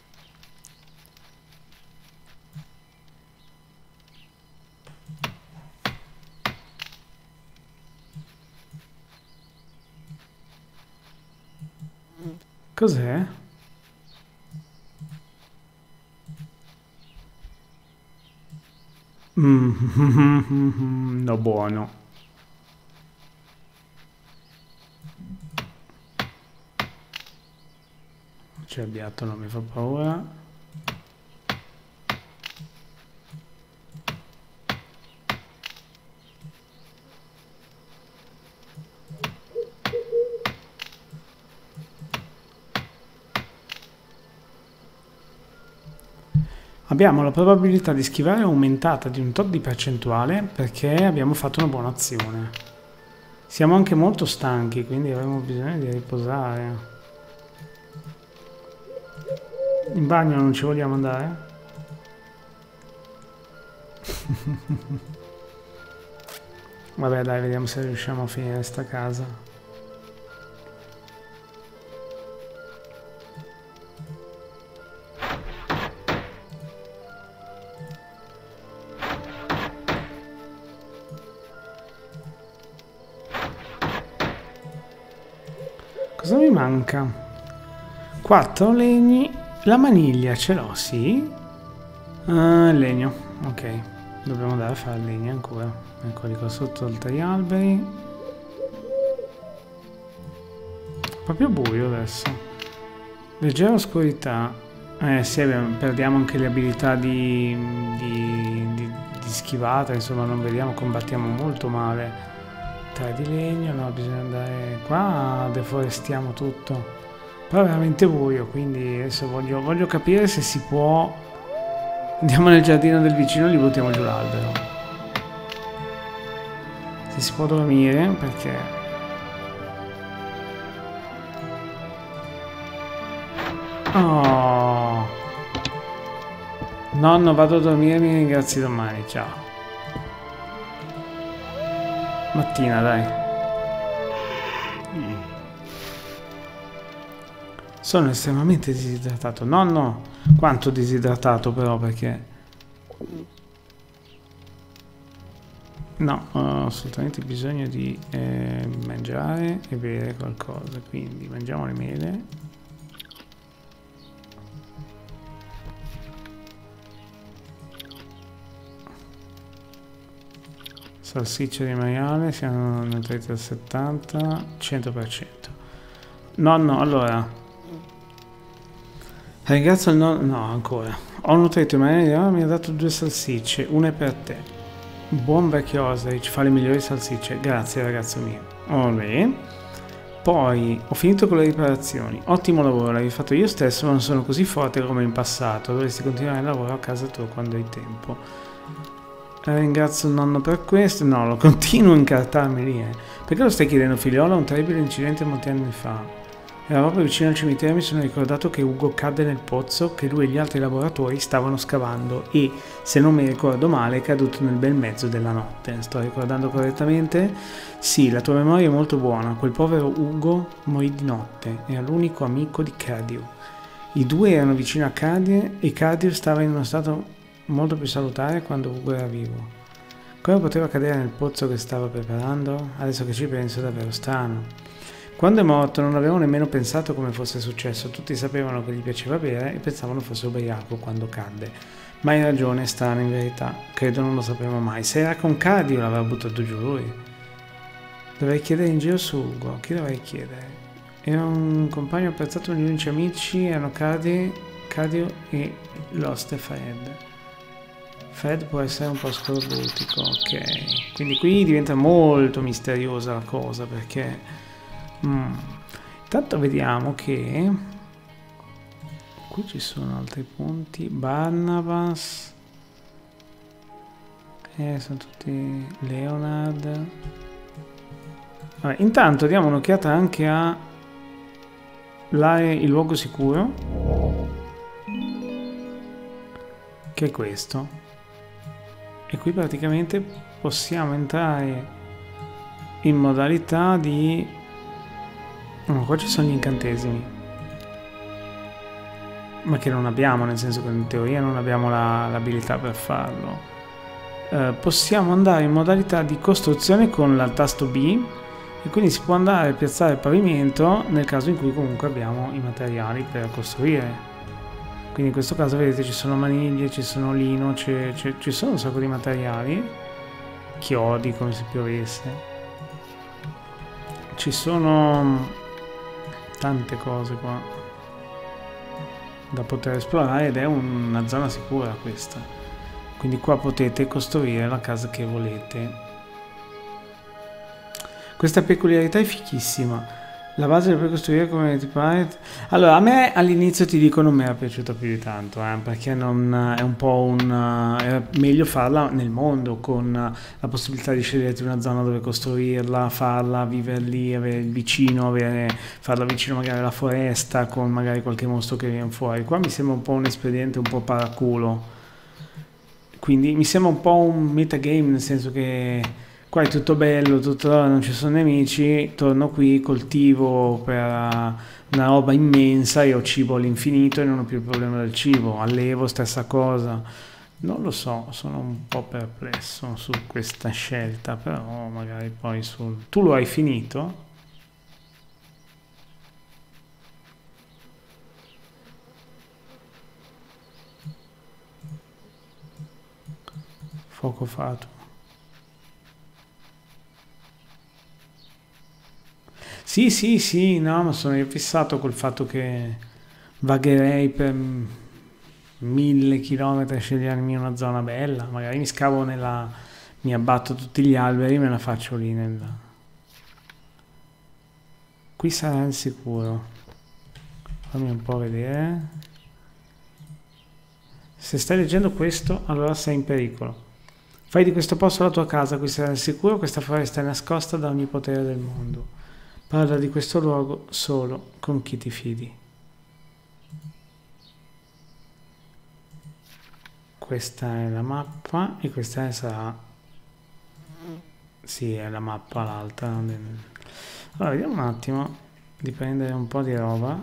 Speaker 1: Cos'è? Mm, no, buono. C'è il biatto, non mi fa paura. Abbiamo la probabilità di schivare aumentata di un tot di percentuale perché abbiamo fatto una buona azione. Siamo anche molto stanchi, quindi avremo bisogno di riposare. In bagno non ci vogliamo andare? Vabbè dai, vediamo se riusciamo a finire sta casa. Cosa mi manca? quattro legni. La maniglia ce l'ho, sì. Uh, legno, ok. Dobbiamo andare a fare legna ancora. Eccoli qua sotto altri alberi. Proprio buio adesso. Leggera oscurità. Eh sì, abbiamo, perdiamo anche le abilità di, di, di, di schivata, insomma non vediamo, combattiamo molto male. Tre di legno, no, bisogna andare qua, deforestiamo tutto. Però è veramente buio, quindi adesso voglio, voglio capire se si può... Andiamo nel giardino del vicino e gli buttiamo giù l'albero. Se si può dormire, perché... Oh! Nonno, vado a dormire, mi ringrazi domani, ciao. Mattina, dai. Sono estremamente disidratato. Nonno, quanto disidratato però, perché... No, ho assolutamente bisogno di eh, mangiare e bere qualcosa. Quindi mangiamo le mele. Salsiccia di maiale, siamo nutriti al settanta, cento per cento. Nonno, allora... Ringrazio il nonno... No, ancora. Ho nutrito in maniera, mi ha dato due salsicce, una è per te. Buon vecchio Osrich, fa le migliori salsicce, grazie ragazzo mio. Olè. Poi ho finito con le riparazioni, ottimo lavoro, l'avevi fatto io stesso, ma non sono così forte come in passato, dovresti continuare il lavoro a casa tua quando hai tempo. Eh, ringrazio il nonno per questo, no, lo continuo a incartarmi lì, eh. Perché lo stai chiedendo, figliolo? Un terribile incidente molti anni fa. Era proprio vicino al cimitero, mi sono ricordato che Ugo cadde nel pozzo che lui e gli altri lavoratori stavano scavando e, se non mi ricordo male, è caduto nel bel mezzo della notte. Sto ricordando correttamente? Sì, la tua memoria è molto buona. Quel povero Ugo morì di notte, era l'unico amico di Cardew. I due erano vicino a Cardew e Cardew stava in uno stato molto più salutare quando Ugo era vivo. Come poteva cadere nel pozzo che stava preparando? Adesso che ci penso è davvero strano. Quando è morto non avevo nemmeno pensato come fosse successo, tutti sapevano che gli piaceva bere e pensavano fosse ubriaco quando cadde. Ma hai ragione, è strano in verità, credo non lo sapremo mai. Se era con Cardew l'aveva buttato giù lui. Dovrei chiedere in giro su Ugo, chi dovrei chiedere? Era un compagno apprezzato degli unici amici, erano Cardew, Cardew e Lost e Fred. Fred può essere un po' scorbutico, ok. Quindi qui diventa molto misteriosa la cosa perché... Mm. Intanto vediamo che qui ci sono altri punti. Barnabas, eh, sono tutti Leonard. Vabbè, intanto diamo un'occhiata anche a l'area, il luogo sicuro, che è questo, e qui praticamente possiamo entrare in modalità di... No, qua ci sono gli incantesimi, ma che non abbiamo, nel senso che in teoria non abbiamo l'abilità per farlo. Eh, possiamo andare in modalità di costruzione con il tasto B e quindi si può andare a piazzare il pavimento nel caso in cui comunque abbiamo i materiali per costruire. Quindi in questo caso vedete ci sono maniglie, ci sono lino, ci sono un sacco di materiali, chiodi come se piovesse, ci sono tante cose qua da poter esplorare ed è una zona sicura questa, quindi qua potete costruire la casa che volete. Questa peculiarità è fichissima, la base per costruire come ti pare. Allora, a me all'inizio ti dico non mi era piaciuta più di tanto, eh, perché non è un po' un... era meglio farla nel mondo, con la possibilità di sceglierti una zona dove costruirla, farla, vivere lì, avere il vicino, avere, farla vicino magari alla foresta, con magari qualche mostro che viene fuori. Qua mi sembra un po' un espediente un po' paraculo, quindi mi sembra un po' un metagame, nel senso che qua è tutto bello, tutto, non ci sono nemici, torno qui, coltivo per una roba immensa e ho cibo all'infinito e non ho più il problema del cibo, allevo, stessa cosa. Non lo so, sono un po' perplesso su questa scelta, però magari poi sul... Tu lo hai finito? Fuoco fatto. Sì, sì, sì, no, ma sono io fissato col fatto che vagherei per mille chilometri a scegliermi una zona bella, magari mi scavo nella... mi abbatto tutti gli alberi, me la faccio lì nel... Qui sarà il sicuro. Fammi un po' vedere. Se stai leggendo questo, allora sei in pericolo. Fai di questo posto la tua casa, qui sarà il sicuro, questa foresta è nascosta da ogni potere del mondo. Parla di questo luogo solo con chi ti fidi. Questa è la mappa e questa sarà... Sì, è la mappa l'altra. Allora, vediamo un attimo di prendere un po' di roba.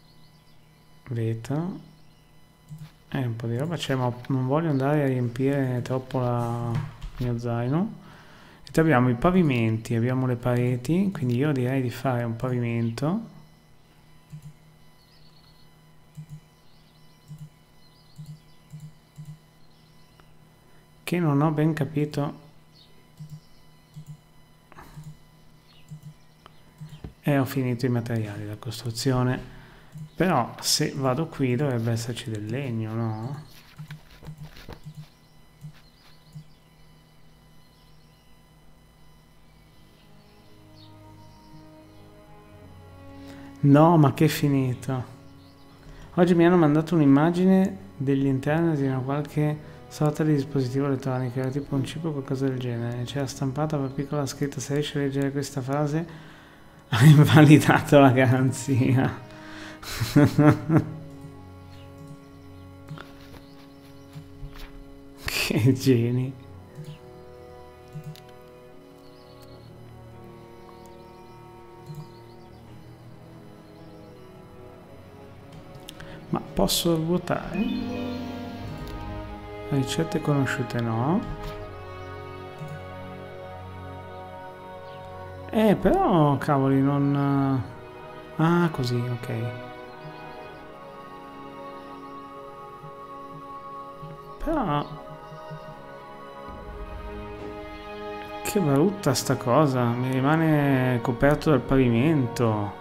Speaker 1: Vetro. E un po' di roba c'è, ma non voglio andare a riempire troppo la... il mio zaino. E abbiamo i pavimenti, abbiamo le pareti, quindi io direi di fare un pavimento che non ho ben capito. E ho finito i materiali da costruzione, però se vado qui dovrebbe esserci del legno, no? No, ma che è finito? Oggi mi hanno mandato un'immagine degli interni di una qualche sorta di dispositivo elettronico, era tipo un chip o qualcosa del genere. C'era stampata per piccola scritta: se riesci a leggere questa frase, hai invalidato la garanzia. Che geni. Ma posso vuotare? Ricette conosciute no. Eh, però, cavoli, non... Ah, così, ok. Però... Che brutta sta cosa, mi rimane coperto dal pavimento.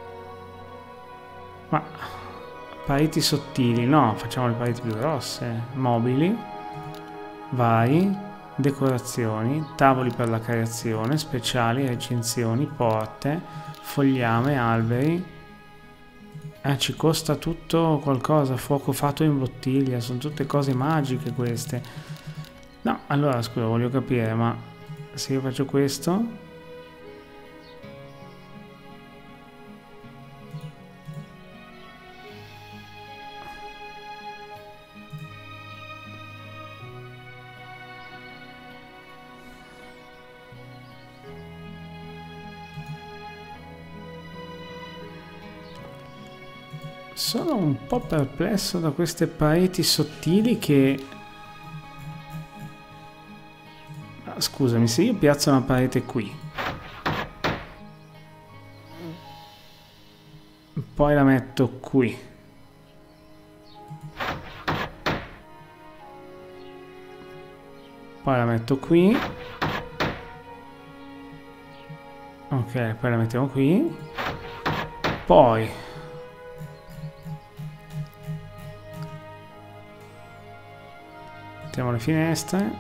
Speaker 1: Ma... Pareti sottili, no, facciamo le pareti più grosse. Mobili. Vai. Decorazioni, tavoli per la creazione, speciali, recinzioni, porte, fogliame, alberi. Eh, ci costa tutto qualcosa, fuoco fatto in bottiglia, sono tutte cose magiche queste. No, allora scusa, voglio capire, ma se io faccio questo... Sono un po' perplesso da queste pareti sottili che... Ah, scusami, se io piazzo una parete qui, poi la metto qui, poi la metto qui, ok, poi la mettiamo qui, poi... mettiamo le finestre.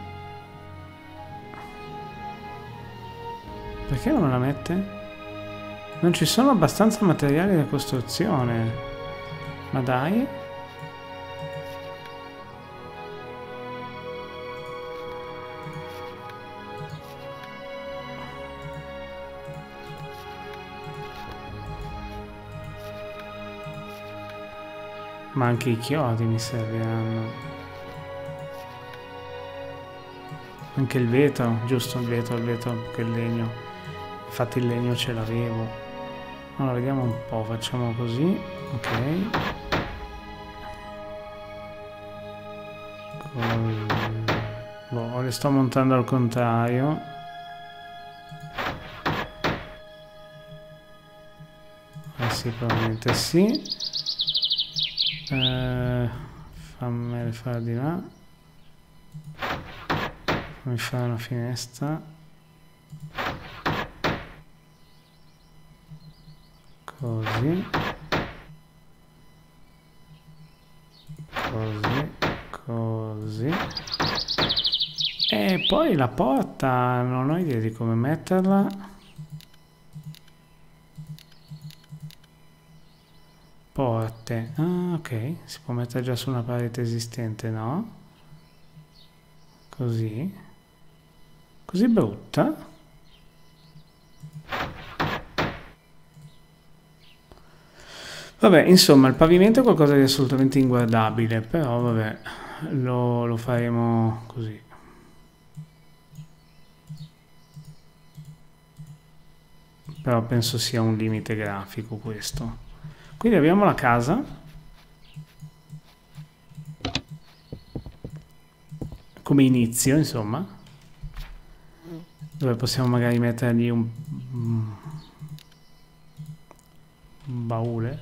Speaker 1: Perché non me la mette? Non ci sono abbastanza materiali da costruzione. Ma dai. Ma anche i chiodi mi serviranno. Anche il vetro, giusto il vetro, il vetro, perché il legno. Infatti il legno ce l'avevo. Allora vediamo un po', facciamo così, ok. Boh, le sto montando al contrario. Eh sì, probabilmente sì. Eh, fammele fare di là. Fammi fare una finestra. Così. Così. Così. E poi la porta, non ho idea di come metterla. Porte. Ah, ok. Si può mettere già su una parete esistente, no? Così. Così brutta. Vabbè, insomma, il pavimento è qualcosa di assolutamente inguardabile, però vabbè, lo, lo faremo così. Però penso sia un limite grafico questo. Quindi abbiamo la casa. Come inizio, insomma. Dove possiamo magari mettergli un... un baule.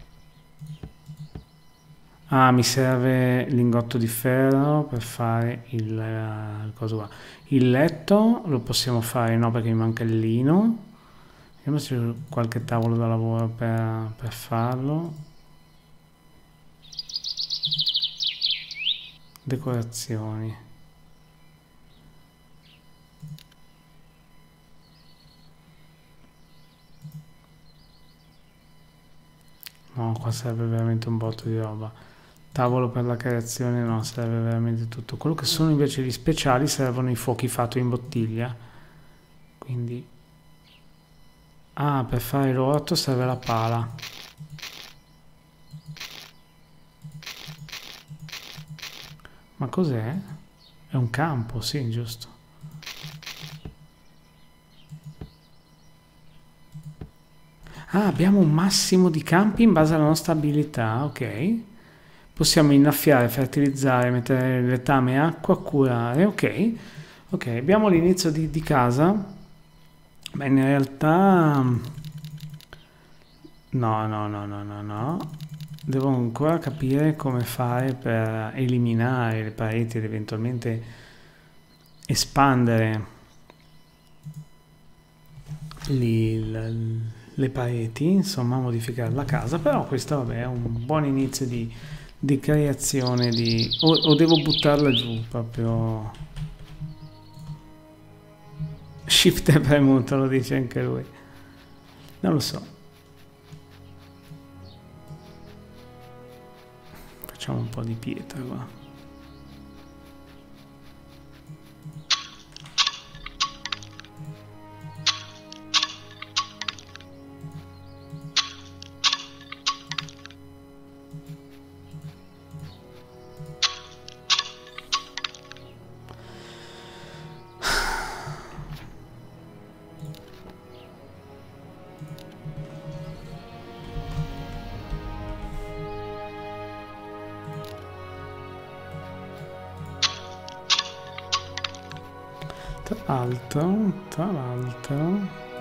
Speaker 1: Ah, mi serve lingotto di ferro per fare il, il coso qua. Il letto lo possiamo fare, no, perché mi manca il lino. Vediamo se c'è qualche tavolo da lavoro per, per farlo. Decorazioni. No, qua serve veramente un botto di roba. Tavolo per la creazione, no, serve veramente tutto. Quello che sono invece gli speciali servono i fuochi fatti in bottiglia. Quindi... Ah, per fare l'orto serve la pala. Ma cos'è? È un campo, sì, giusto. Ah, abbiamo un massimo di campi in base alla nostra abilità, ok. Possiamo innaffiare, fertilizzare, mettere letame, acqua, curare, ok. Ok, abbiamo l'inizio di, di casa. Ma in realtà... No, no, no, no, no, no. Devo ancora capire come fare per eliminare le pareti ed eventualmente espandere li, le, le pareti, insomma modificare la casa, però questo vabbè è un buon inizio di, di creazione di... O, o devo buttarla giù proprio... Shift e premuto, lo dice anche lui. Non lo so. Facciamo un po' di pietra qua. Tra l'altro, tra l'altro,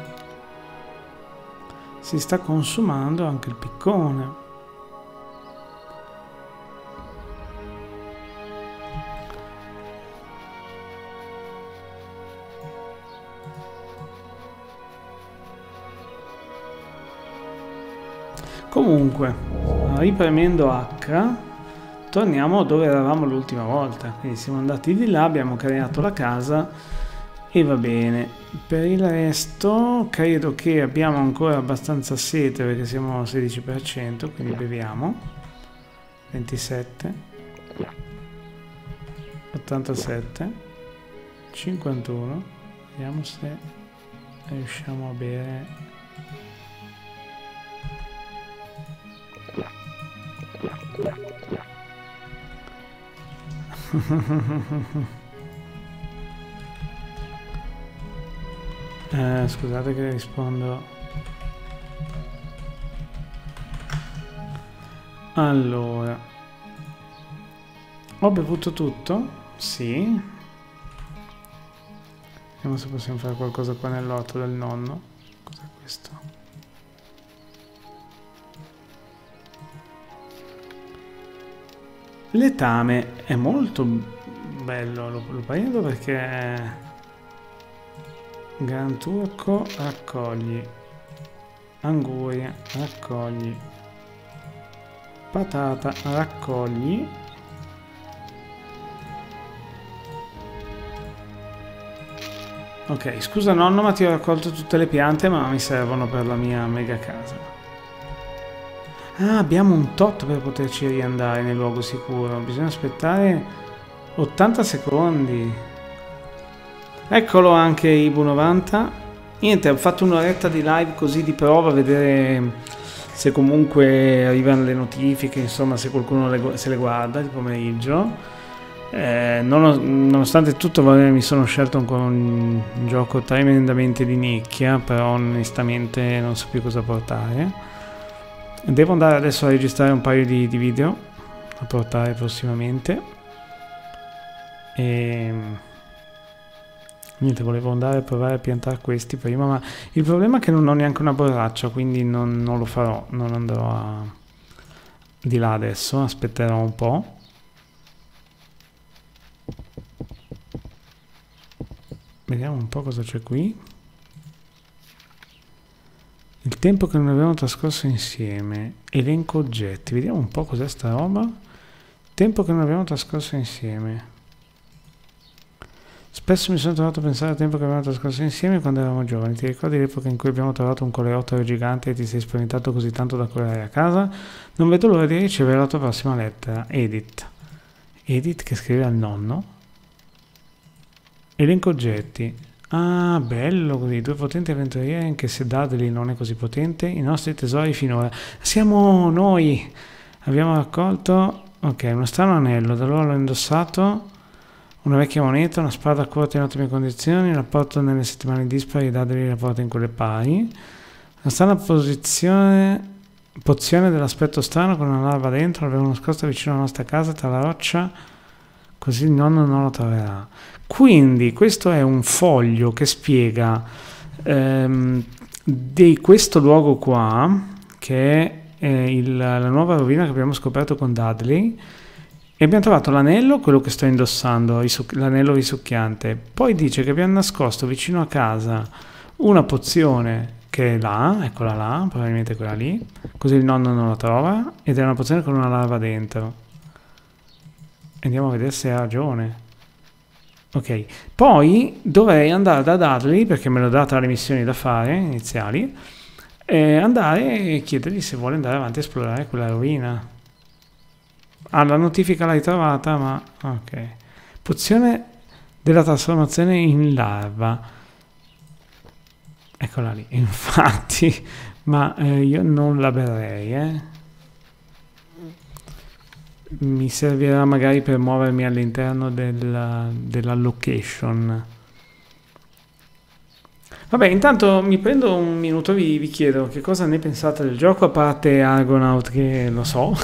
Speaker 1: si sta consumando anche il piccone. Comunque, ripremendo H, torniamo dove eravamo l'ultima volta. Quindi siamo andati di là, abbiamo creato la casa. E va bene, per il resto credo che abbiamo ancora abbastanza sete perché siamo al sedici per cento, quindi beviamo. ventisette, ottantasette, cinquantuno, vediamo se riusciamo a bere. Eh, scusate che rispondo. Allora, ho bevuto tutto? Sì. Vediamo se possiamo fare qualcosa qua nell'orto del nonno. Cos'è questo? Letame è molto bello, lo, lo prendo perché... Gran turco, raccogli. Anguria, raccogli. Patata, raccogli. Ok, scusa nonno, ma ti ho raccolto tutte le piante, ma mi servono per la mia mega casa. Ah, abbiamo un tot per poterci riandare nel luogo sicuro. Bisogna aspettare ottanta secondi. Eccolo anche Ibu novanta. Niente, ho fatto un'oretta di live così di prova, vedere se comunque arrivano le notifiche, insomma se qualcuno le, se le guarda di pomeriggio. Eh, non, nonostante tutto vabbè, mi sono scelto ancora un, un gioco tremendamente di nicchia, però onestamente non so più cosa portare. Devo andare adesso a registrare un paio di, di video a portare prossimamente. E... niente, volevo andare a provare a piantare questi prima, ma il problema è che non ho neanche una borraccia, quindi non, non lo farò, non andrò a... di là adesso, aspetterò un po'. Vediamo un po' cosa c'è qui. Il tempo che non abbiamo trascorso insieme, elenco oggetti, vediamo un po' cos'è sta roba. Tempo che non abbiamo trascorso insieme. Spesso mi sono trovato a pensare al tempo che abbiamo trascorso insieme quando eravamo giovani. Ti ricordi l'epoca in cui abbiamo trovato un coleottero gigante e ti sei spaventato così tanto da correre a casa? Non vedo l'ora di ricevere la tua prossima lettera. Edith. Edith che scrive al nonno. Elenco oggetti. Ah, bello così. Due potenti avventurieri, anche se Dudley non è così potente. I nostri tesori finora. Siamo noi. Abbiamo raccolto... Ok, uno strano anello. Da allora l'ho indossato... Una vecchia moneta, una spada corta in ottime condizioni, la porto nelle settimane dispari e Dudley la porta in quelle pari. Una strana posizione, pozione dell'aspetto strano con una larva dentro, l'avevo nascosta vicino alla nostra casa tra la roccia, così il nonno non lo troverà. Quindi questo è un foglio che spiega ehm, di questo luogo qua, che è il, la nuova rovina che abbiamo scoperto con Dudley. E abbiamo trovato l'anello, quello che sto indossando, l'anello risucchiante. Poi dice che abbiamo nascosto vicino a casa una pozione che è là, eccola là, probabilmente quella lì, così il nonno non la trova, ed è una pozione con una larva dentro. Andiamo a vedere se ha ragione. Ok, poi dovrei andare da Dudley, perché me l'ho data le missioni da fare iniziali, e andare e chiedergli se vuole andare avanti a esplorare quella rovina. Ah, la notifica l'hai trovata, ma... ok. Pozione della trasformazione in larva. Eccola lì, infatti. Ma eh, io non la berrei, eh. Mi servirà magari per muovermi all'interno della, della location. Vabbè, intanto mi prendo un minuto e vi, vi chiedo che cosa ne pensate del gioco, a parte Argonaut, che lo so.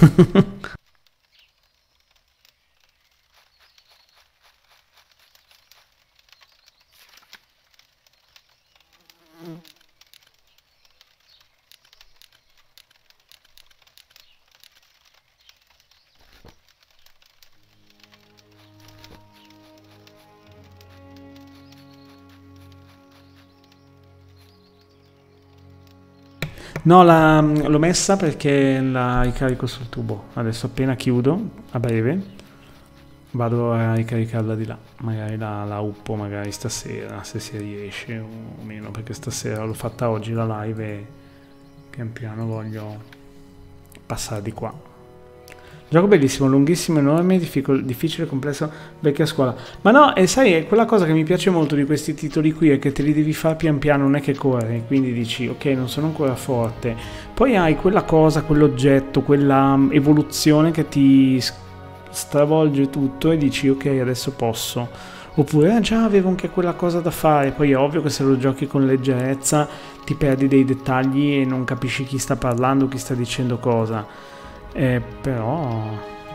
Speaker 1: No, la- l'ho messa perché la ricarico sul tubo. Adesso appena chiudo, a breve, vado a ricaricarla di là. Magari la, la uppo magari stasera, se si riesce o meno, perché stasera l'ho fatta oggi la live e pian piano voglio passare di qua. Gioco bellissimo, lunghissimo, enorme, difficil- difficile, complesso, vecchia scuola. Ma no, e sai, è quella cosa che mi piace molto di questi titoli qui è che te li devi fare pian piano, non è che corri, quindi dici, ok, non sono ancora forte. Poi hai quella cosa, quell'oggetto, quella um, evoluzione che ti s- stravolge tutto e dici, ok, adesso posso. Oppure, ah, già avevo anche quella cosa da fare. Poi è ovvio che se lo giochi con leggerezza ti perdi dei dettagli e non capisci chi sta parlando, chi sta dicendo cosa. Eh, però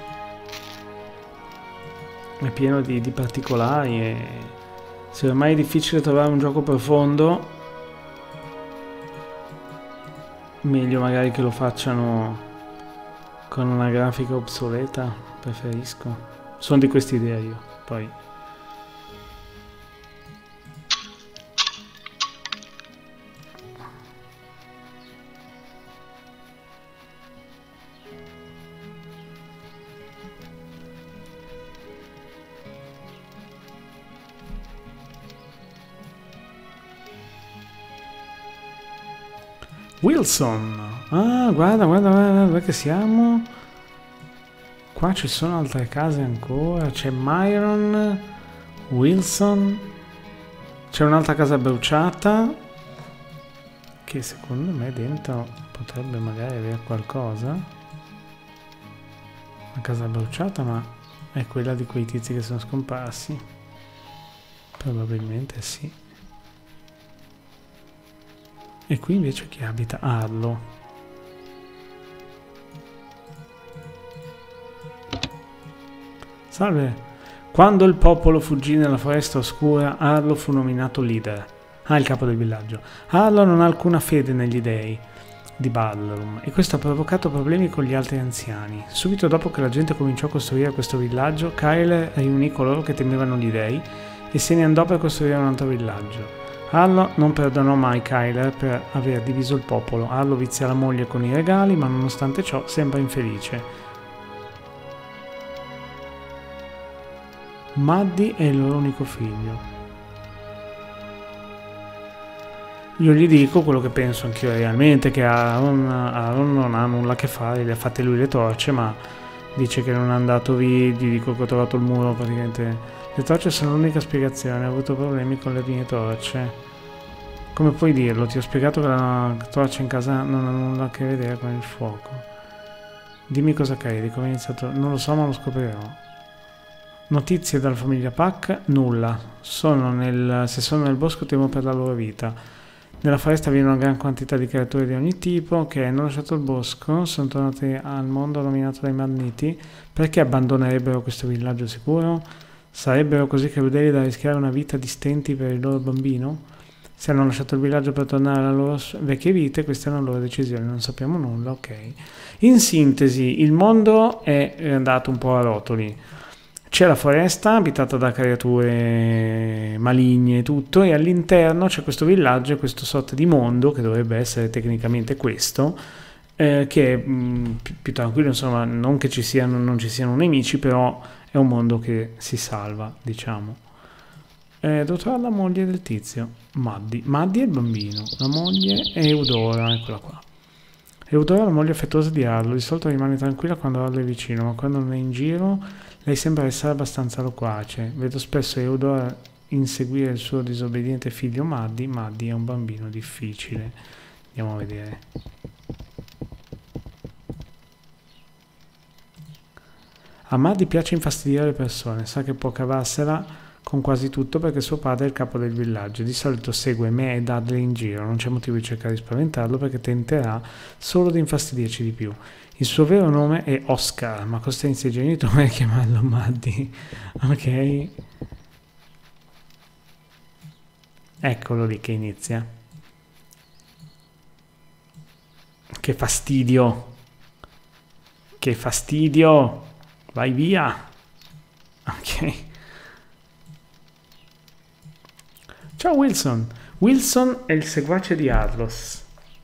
Speaker 1: è pieno di, di particolari e se ormai è difficile trovare un gioco profondo, meglio magari che lo facciano con una grafica obsoleta, preferisco. Sono di quest'idea io, poi... Wilson, ah guarda guarda guarda dove che siamo, qua ci sono altre case ancora, c'è Myron, Wilson, c'è un'altra casa bruciata che secondo me dentro potrebbe magari avere qualcosa, una casa bruciata ma è quella di quei tizi che sono scomparsi, probabilmente sì. E qui invece chi abita? Arlo. Salve. Quando il popolo fuggì nella foresta oscura, Arlo fu nominato leader. Ah, il capo del villaggio. Arlo non ha alcuna fede negli dei di Balrum e questo ha provocato problemi con gli altri anziani. Subito dopo che la gente cominciò a costruire questo villaggio, Kyle riunì coloro che temevano gli dei e se ne andò per costruire un altro villaggio. Arlo non perdonò mai Kyler per aver diviso il popolo. Arlo vizia la moglie con i regali, ma nonostante ciò sembra infelice. Maddie è il loro unico figlio. Io gli dico quello che penso anch'io realmente, che Aaron, Aaron non ha nulla a che fare, le ha fatte lui le torce, ma dice che non è andato via, gli dico che ho trovato il muro praticamente. Le torce sono l'unica spiegazione, ho avuto problemi con le mie torce. Come puoi dirlo? Ti ho spiegato che la torcia in casa non ha nulla a che vedere con il fuoco. Dimmi cosa credi, come è iniziato? Non lo so, ma lo scoprirò. Notizie dalla famiglia Pack? Nulla. Sono nel, se sono nel bosco temo per la loro vita. Nella foresta viene una gran quantità di creature di ogni tipo che hanno lasciato il bosco, sono tornati al mondo dominato dai Manniti. Perché abbandonerebbero questo villaggio sicuro? Sarebbero così crudeli da rischiare una vita di stenti per il loro bambino? Se hanno lasciato il villaggio per tornare alle loro vecchie vite, queste erano loro decisioni, non sappiamo nulla, ok. In sintesi, il mondo è andato un po' a rotoli. C'è la foresta abitata da creature maligne e tutto, e all'interno c'è questo villaggio e questo sorta di mondo, che dovrebbe essere tecnicamente questo, eh, che è mh, più, più tranquillo, insomma, non che ci siano, non ci siano nemici, però è un mondo che si salva, diciamo. Eh, devo trovare la moglie del tizio, Maddie. Maddie è il bambino, la moglie è Eudora, eccola qua. Eudora è la moglie affettuosa di Arlo, di solito rimane tranquilla quando Arlo è vicino, ma quando non è in giro lei sembra essere abbastanza loquace. Vedo spesso Eudora inseguire il suo disobbediente figlio Maddie. Maddie è un bambino difficile. Andiamo a vedere. A Maddie piace infastidire le persone, sa che può cavarsela con quasi tutto perché suo padre è il capo del villaggio. Di solito segue me e Dudley in giro, non c'è motivo di cercare di spaventarlo perché tenterà solo di infastidirci di più. Il suo vero nome è Oscar, ma costrinse i genitori a chiamarlo Maddie. Ok? Eccolo lì che inizia. Che fastidio! Che fastidio! Vai via! Ok. Ciao Wilson! Wilson è il seguace di Arlos.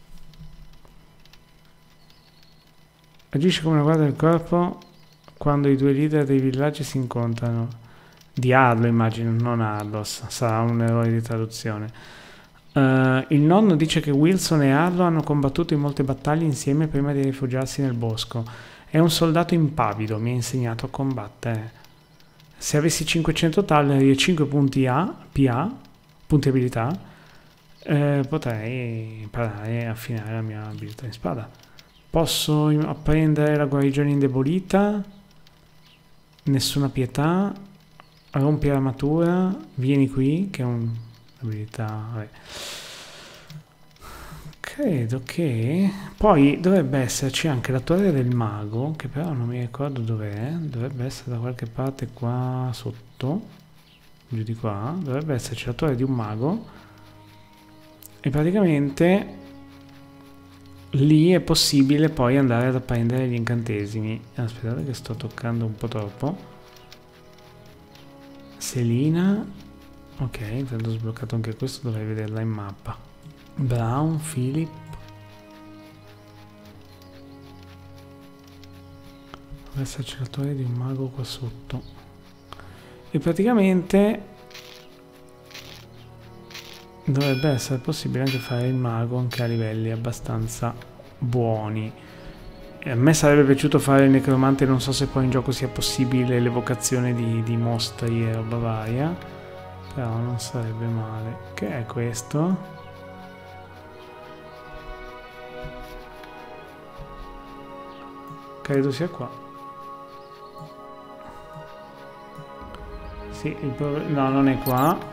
Speaker 1: Agisce come una guardia del corpo quando i due leader dei villaggi si incontrano. Di Arlo, immagino, non Arlos. Sarà un errore di traduzione. Uh, il nonno dice che Wilson e Arlo hanno combattuto in molte battaglie insieme prima di rifugiarsi nel bosco. È un soldato impavido, mi ha insegnato a combattere. Se avessi cinquecento talleri e cinque punti A, P A, punti abilità, eh, potrei imparare a affinare la mia abilità in spada. Posso apprendere la guarigione indebolita, nessuna pietà, rompi armatura, vieni qui, che è un'abilità... Vabbè. Credo che... Poi dovrebbe esserci anche la torre del mago, che però non mi ricordo dov'è, dovrebbe essere da qualche parte qua sotto, giù di qua, dovrebbe esserci la torre di un mago, e praticamente... lì è possibile poi andare ad apprendere gli incantesimi. Aspettate che sto toccando un po' troppo. Selina. Ok, intanto ho sbloccato anche questo, dovrei vederla in mappa. Brown, Philip. Deve esserci la torre di un mago qua sotto. E praticamente dovrebbe essere possibile anche fare il mago anche a livelli abbastanza buoni. E a me sarebbe piaciuto fare il necromante, non so se poi in gioco sia possibile l'evocazione di, di mostri e roba varia, però non sarebbe male. Che è questo? Credo sia qua. Sì, il problema... no, non è qua.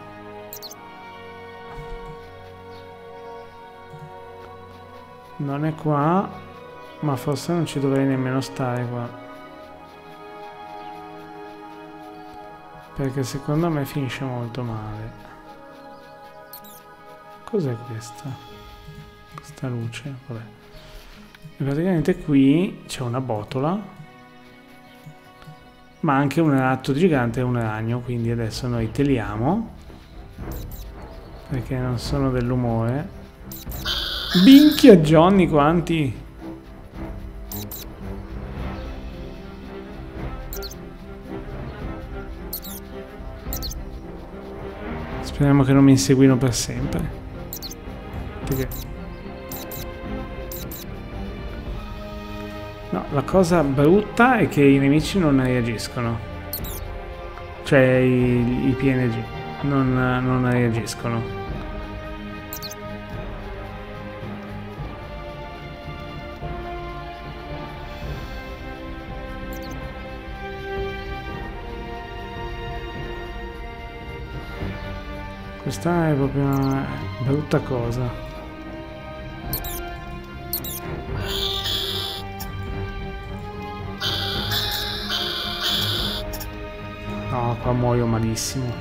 Speaker 1: Non è qua, ma forse non ci dovrei nemmeno stare qua. Perché secondo me finisce molto male. Cos'è questa? Questa luce? Vabbè. E praticamente qui c'è una botola, ma anche un ratto gigante e un ragno, quindi adesso noi teliamo, perché non sono dell'umore. Minchia Johnny, quanti! Speriamo che non mi inseguino per sempre. Perché... no, la cosa brutta è che i nemici non reagiscono. Cioè i, i P N G non, non reagiscono. Questa è proprio una brutta cosa. No, qua muoio malissimo.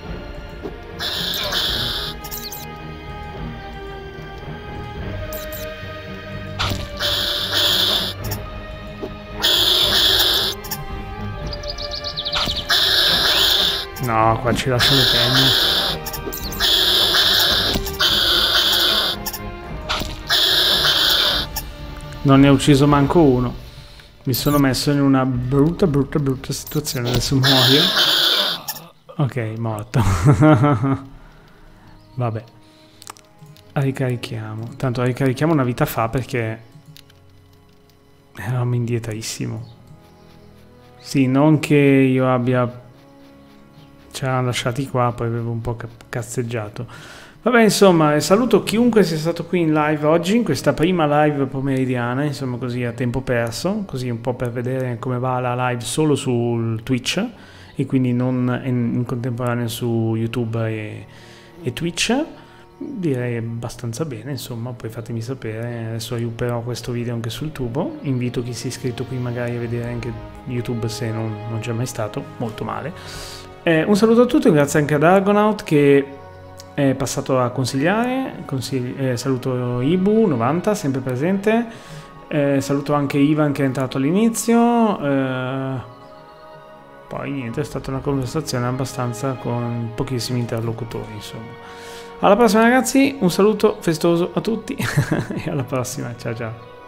Speaker 1: No, qua ci lascio le penne. Non ne ho ucciso manco uno. Mi sono messo in una brutta, brutta, brutta situazione. Adesso muoio. Ok, morto. Vabbè. Ricarichiamo. Tanto ricarichiamo una vita fa perché eravamo indietrissimo. Sì, non che io abbia... ci eravamo lasciati qua, poi avevo un po' cazzeggiato. Vabbè, insomma, saluto chiunque sia stato qui in live oggi, in questa prima live pomeridiana, insomma così a tempo perso, così un po' per vedere come va la live solo sul Twitch e quindi non in, in contemporanea su YouTube e, e Twitch. Direi abbastanza bene, insomma, poi fatemi sapere, adesso svilupperò questo video anche sul tubo, invito chi si è iscritto qui magari a vedere anche YouTube se non, non c'è mai stato, molto male. Eh, un saluto a tutti, grazie anche ad Argonaut che è passato a consigliare, consigli eh, saluto Ibu novanta, sempre presente, eh, saluto anche Ivan che è entrato all'inizio, eh, poi niente, è stata una conversazione abbastanza con pochissimi interlocutori, insomma. Alla prossima ragazzi, un saluto festoso a tutti e alla prossima, ciao ciao.